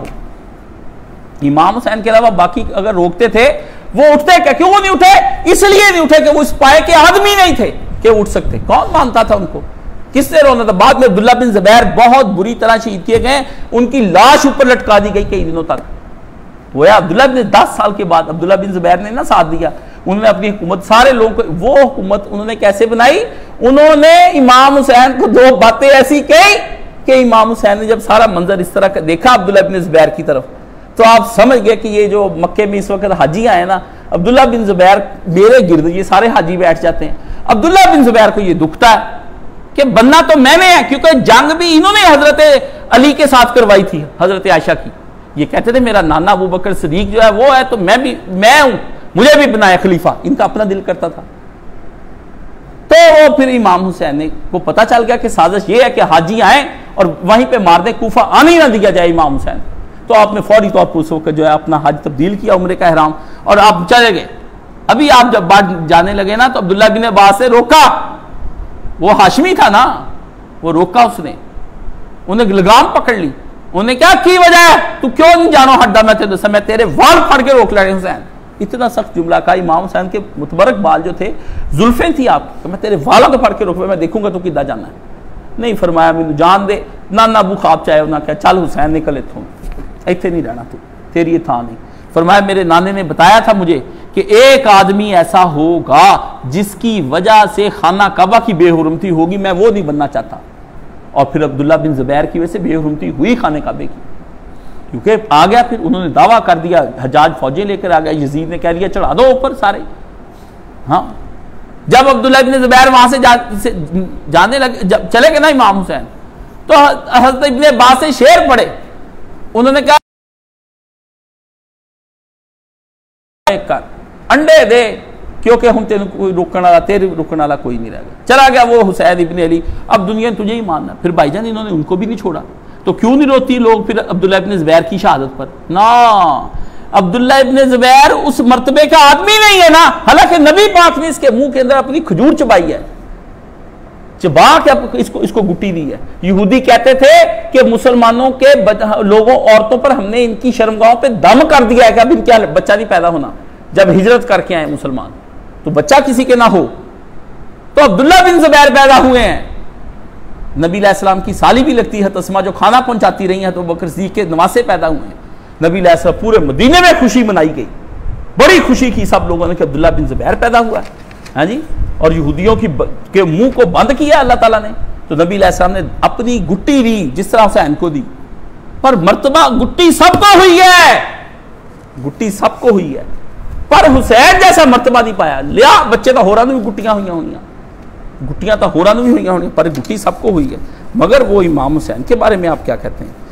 इमाम हुसैन के अलावा बाकी अगर रोकते थे वो उठते क्या, क्यों नहीं उठे, इसलिए नहीं उठे कि वो इस पाए के आदमी नहीं थे कि उठ सकते, कौन मानता था उनको, किसने रोना था। बाद में अब्दुल्ला बिन जुबैर बहुत बुरी तरह शहीद किए गए, उनकी लाश ऊपर लटका दी गई कई दिनों तक। वो अब्दुल्ला बिन दस साल के बाद अब्दुल्ला बिन जुबैर ने ना साथ दिया, उन्होंने अपनी हुकूमत सारे लोगों को, वो हुकूमत उन्होंने कैसे बनाई, उन्होंने इमाम हुसैन को दो बातें ऐसी कही कि इमाम हुसैन ने जब सारा मंजर इस तरह का देखा अब्दुल्ला बिन जुबैर की तरफ, तो आप समझ गए कि ये जो मक्के में इस वक्त हाजी आए ना, अब्दुल्ला बिन जुबैर मेरे गिर्द ये सारे हाजी बैठ जाते हैं। अब्दुल्ला बिन जुबैर को ये दुखता है कि बनना तो मैंने है, क्योंकि जंग भी इन्होंने हजरत अली के साथ करवाई थी, हजरत आयशा की। ये कहते थे मेरा नाना अबू बकर सिद्दीक जो है वो है, तो मैं भी मैं हूं, मुझे भी बनाया खलीफा, इनका अपना दिल करता था। तो वो फिर इमाम हुसैन ने को पता चल गया कि साजिश ये है कि हाजी आए और वहीं पे मार दे, कूफा आने ही ना दिया जाए इमाम हुसैन। तो आपने फौरी तौर पर उस वक्त जो है अपना हज तब्दील किया, उम्रे का ihram, और आप चले गए। अभी आप जब बात जाने लगे ना तो अब्दुल्ला बिन अब्बास से रोका, वो हाशमी था ना, वो रोका उसने, उन्हें लगाम पकड़ ली। उन्हें क्या की वजह है, तू क्यों नहीं जानो हड्डा, मैं तेरे समय तेरे वाल फाड़ के रोक लड़े हुसैन। इतना सख्त जुमला का। इमाम हुसैन के मुतबरक बाल जो थे, जुल्फें थी आप, तो मैं तेरे वालों को फाड़ के रोक, मैं देखूंगा तो किदा जाना है। नहीं, फरमाया मैनू जान दे, ना ना अबू ख्वाब चाहे ना क्या, चल हुसैन निकल इथों, इतने नहीं रहना तू, तेरी ये था नहीं। फरमाया मेरे नाने ने बताया था मुझे कि एक आदमी ऐसा होगा जिसकी वजह से खाना काबा की बेहुरमती होगी, मैं वो नहीं बनना चाहता। और फिर अब्दुल्ला बिन ज़ुबैर की वजह से बेहुरमती हुई खाने काबे की, क्योंकि आ गया। फिर उन्होंने दावा कर दिया, हजाज फौजें लेकर आ गया, यजीद ने कह दिया चढ़ा दो ऊपर सारे। हाँ, जब अब्दुल्ला बिन ज़ुबैर वहां से, जा, से जाने लगे, जब चले गए ना इमाम हुसैन, तो हज़रत इब्न अब्बास से शेर पड़े। उन्होंने कहा कर अंडे दे, क्योंकि हम तेन कोई रुकने वाला, तेरे रुकने वाला कोई नहीं रह गया। चला गया वो हुसैन इब्न अली, अब दुनिया ने तुझे ही मानना। फिर भाईजान इन्होंने उनको भी नहीं छोड़ा। तो क्यों नहीं रोती लोग फिर अब्दुल्ला इब्न ज़ुबैर की शहादत पर? ना, अब्दुल्ला इब्न ज़ुबैर उस मर्तबे का आदमी नहीं है ना। हालांकि नबी पाक ने इसके मुंह के अंदर अपनी खजूर चबाई है, चबा के इसको इसको गुट्टी दी है। यहूदी कहते थे कि मुसलमानों के लोगों, औरतों पर हमने इनकी शर्मगाहों पे दम कर दिया है कि अब इनके बच्चा नहीं पैदा होना। जब हिजरत करके आए मुसलमान तो बच्चा किसी के ना हो, तो अब्दुल्ला बिन ज़ुबैर पैदा हुए हैं। नबी अलैहिस्सलाम की साली भी लगती है तस्मा, जो खाना पहुंचाती रही है, तो बकर सिद्दीक़ के नवासे पैदा हुए हैं। नबी अलैहिस्सलाम पूरे मदीने में खुशी मनाई गई, बड़ी खुशी की सब लोगों ने कि अब्दुल्ला बिन ज़ुबैर पैदा हुआ है। हाँ जी, और यहूदियों की ब, के मुंह को बंद किया अल्लाह ताला ने। तो नबी अलैहिस्सलाम ने अपनी गुट्टी दी जिस तरह हुसैन को दी, पर मर्तबा गुट्टी सबको हुई है, गुट्टी सबको हुई है, पर हुसैन जैसा मर्तबा नहीं पाया। लिया बच्चे तो होरां भी गुट्टियां हुई हुई, गुट्टियां तो होरां भी हुई हुई, पर गुट्टी सबको हुई है। मगर वो इमाम हुसैन के बारे में आप क्या कहते हैं?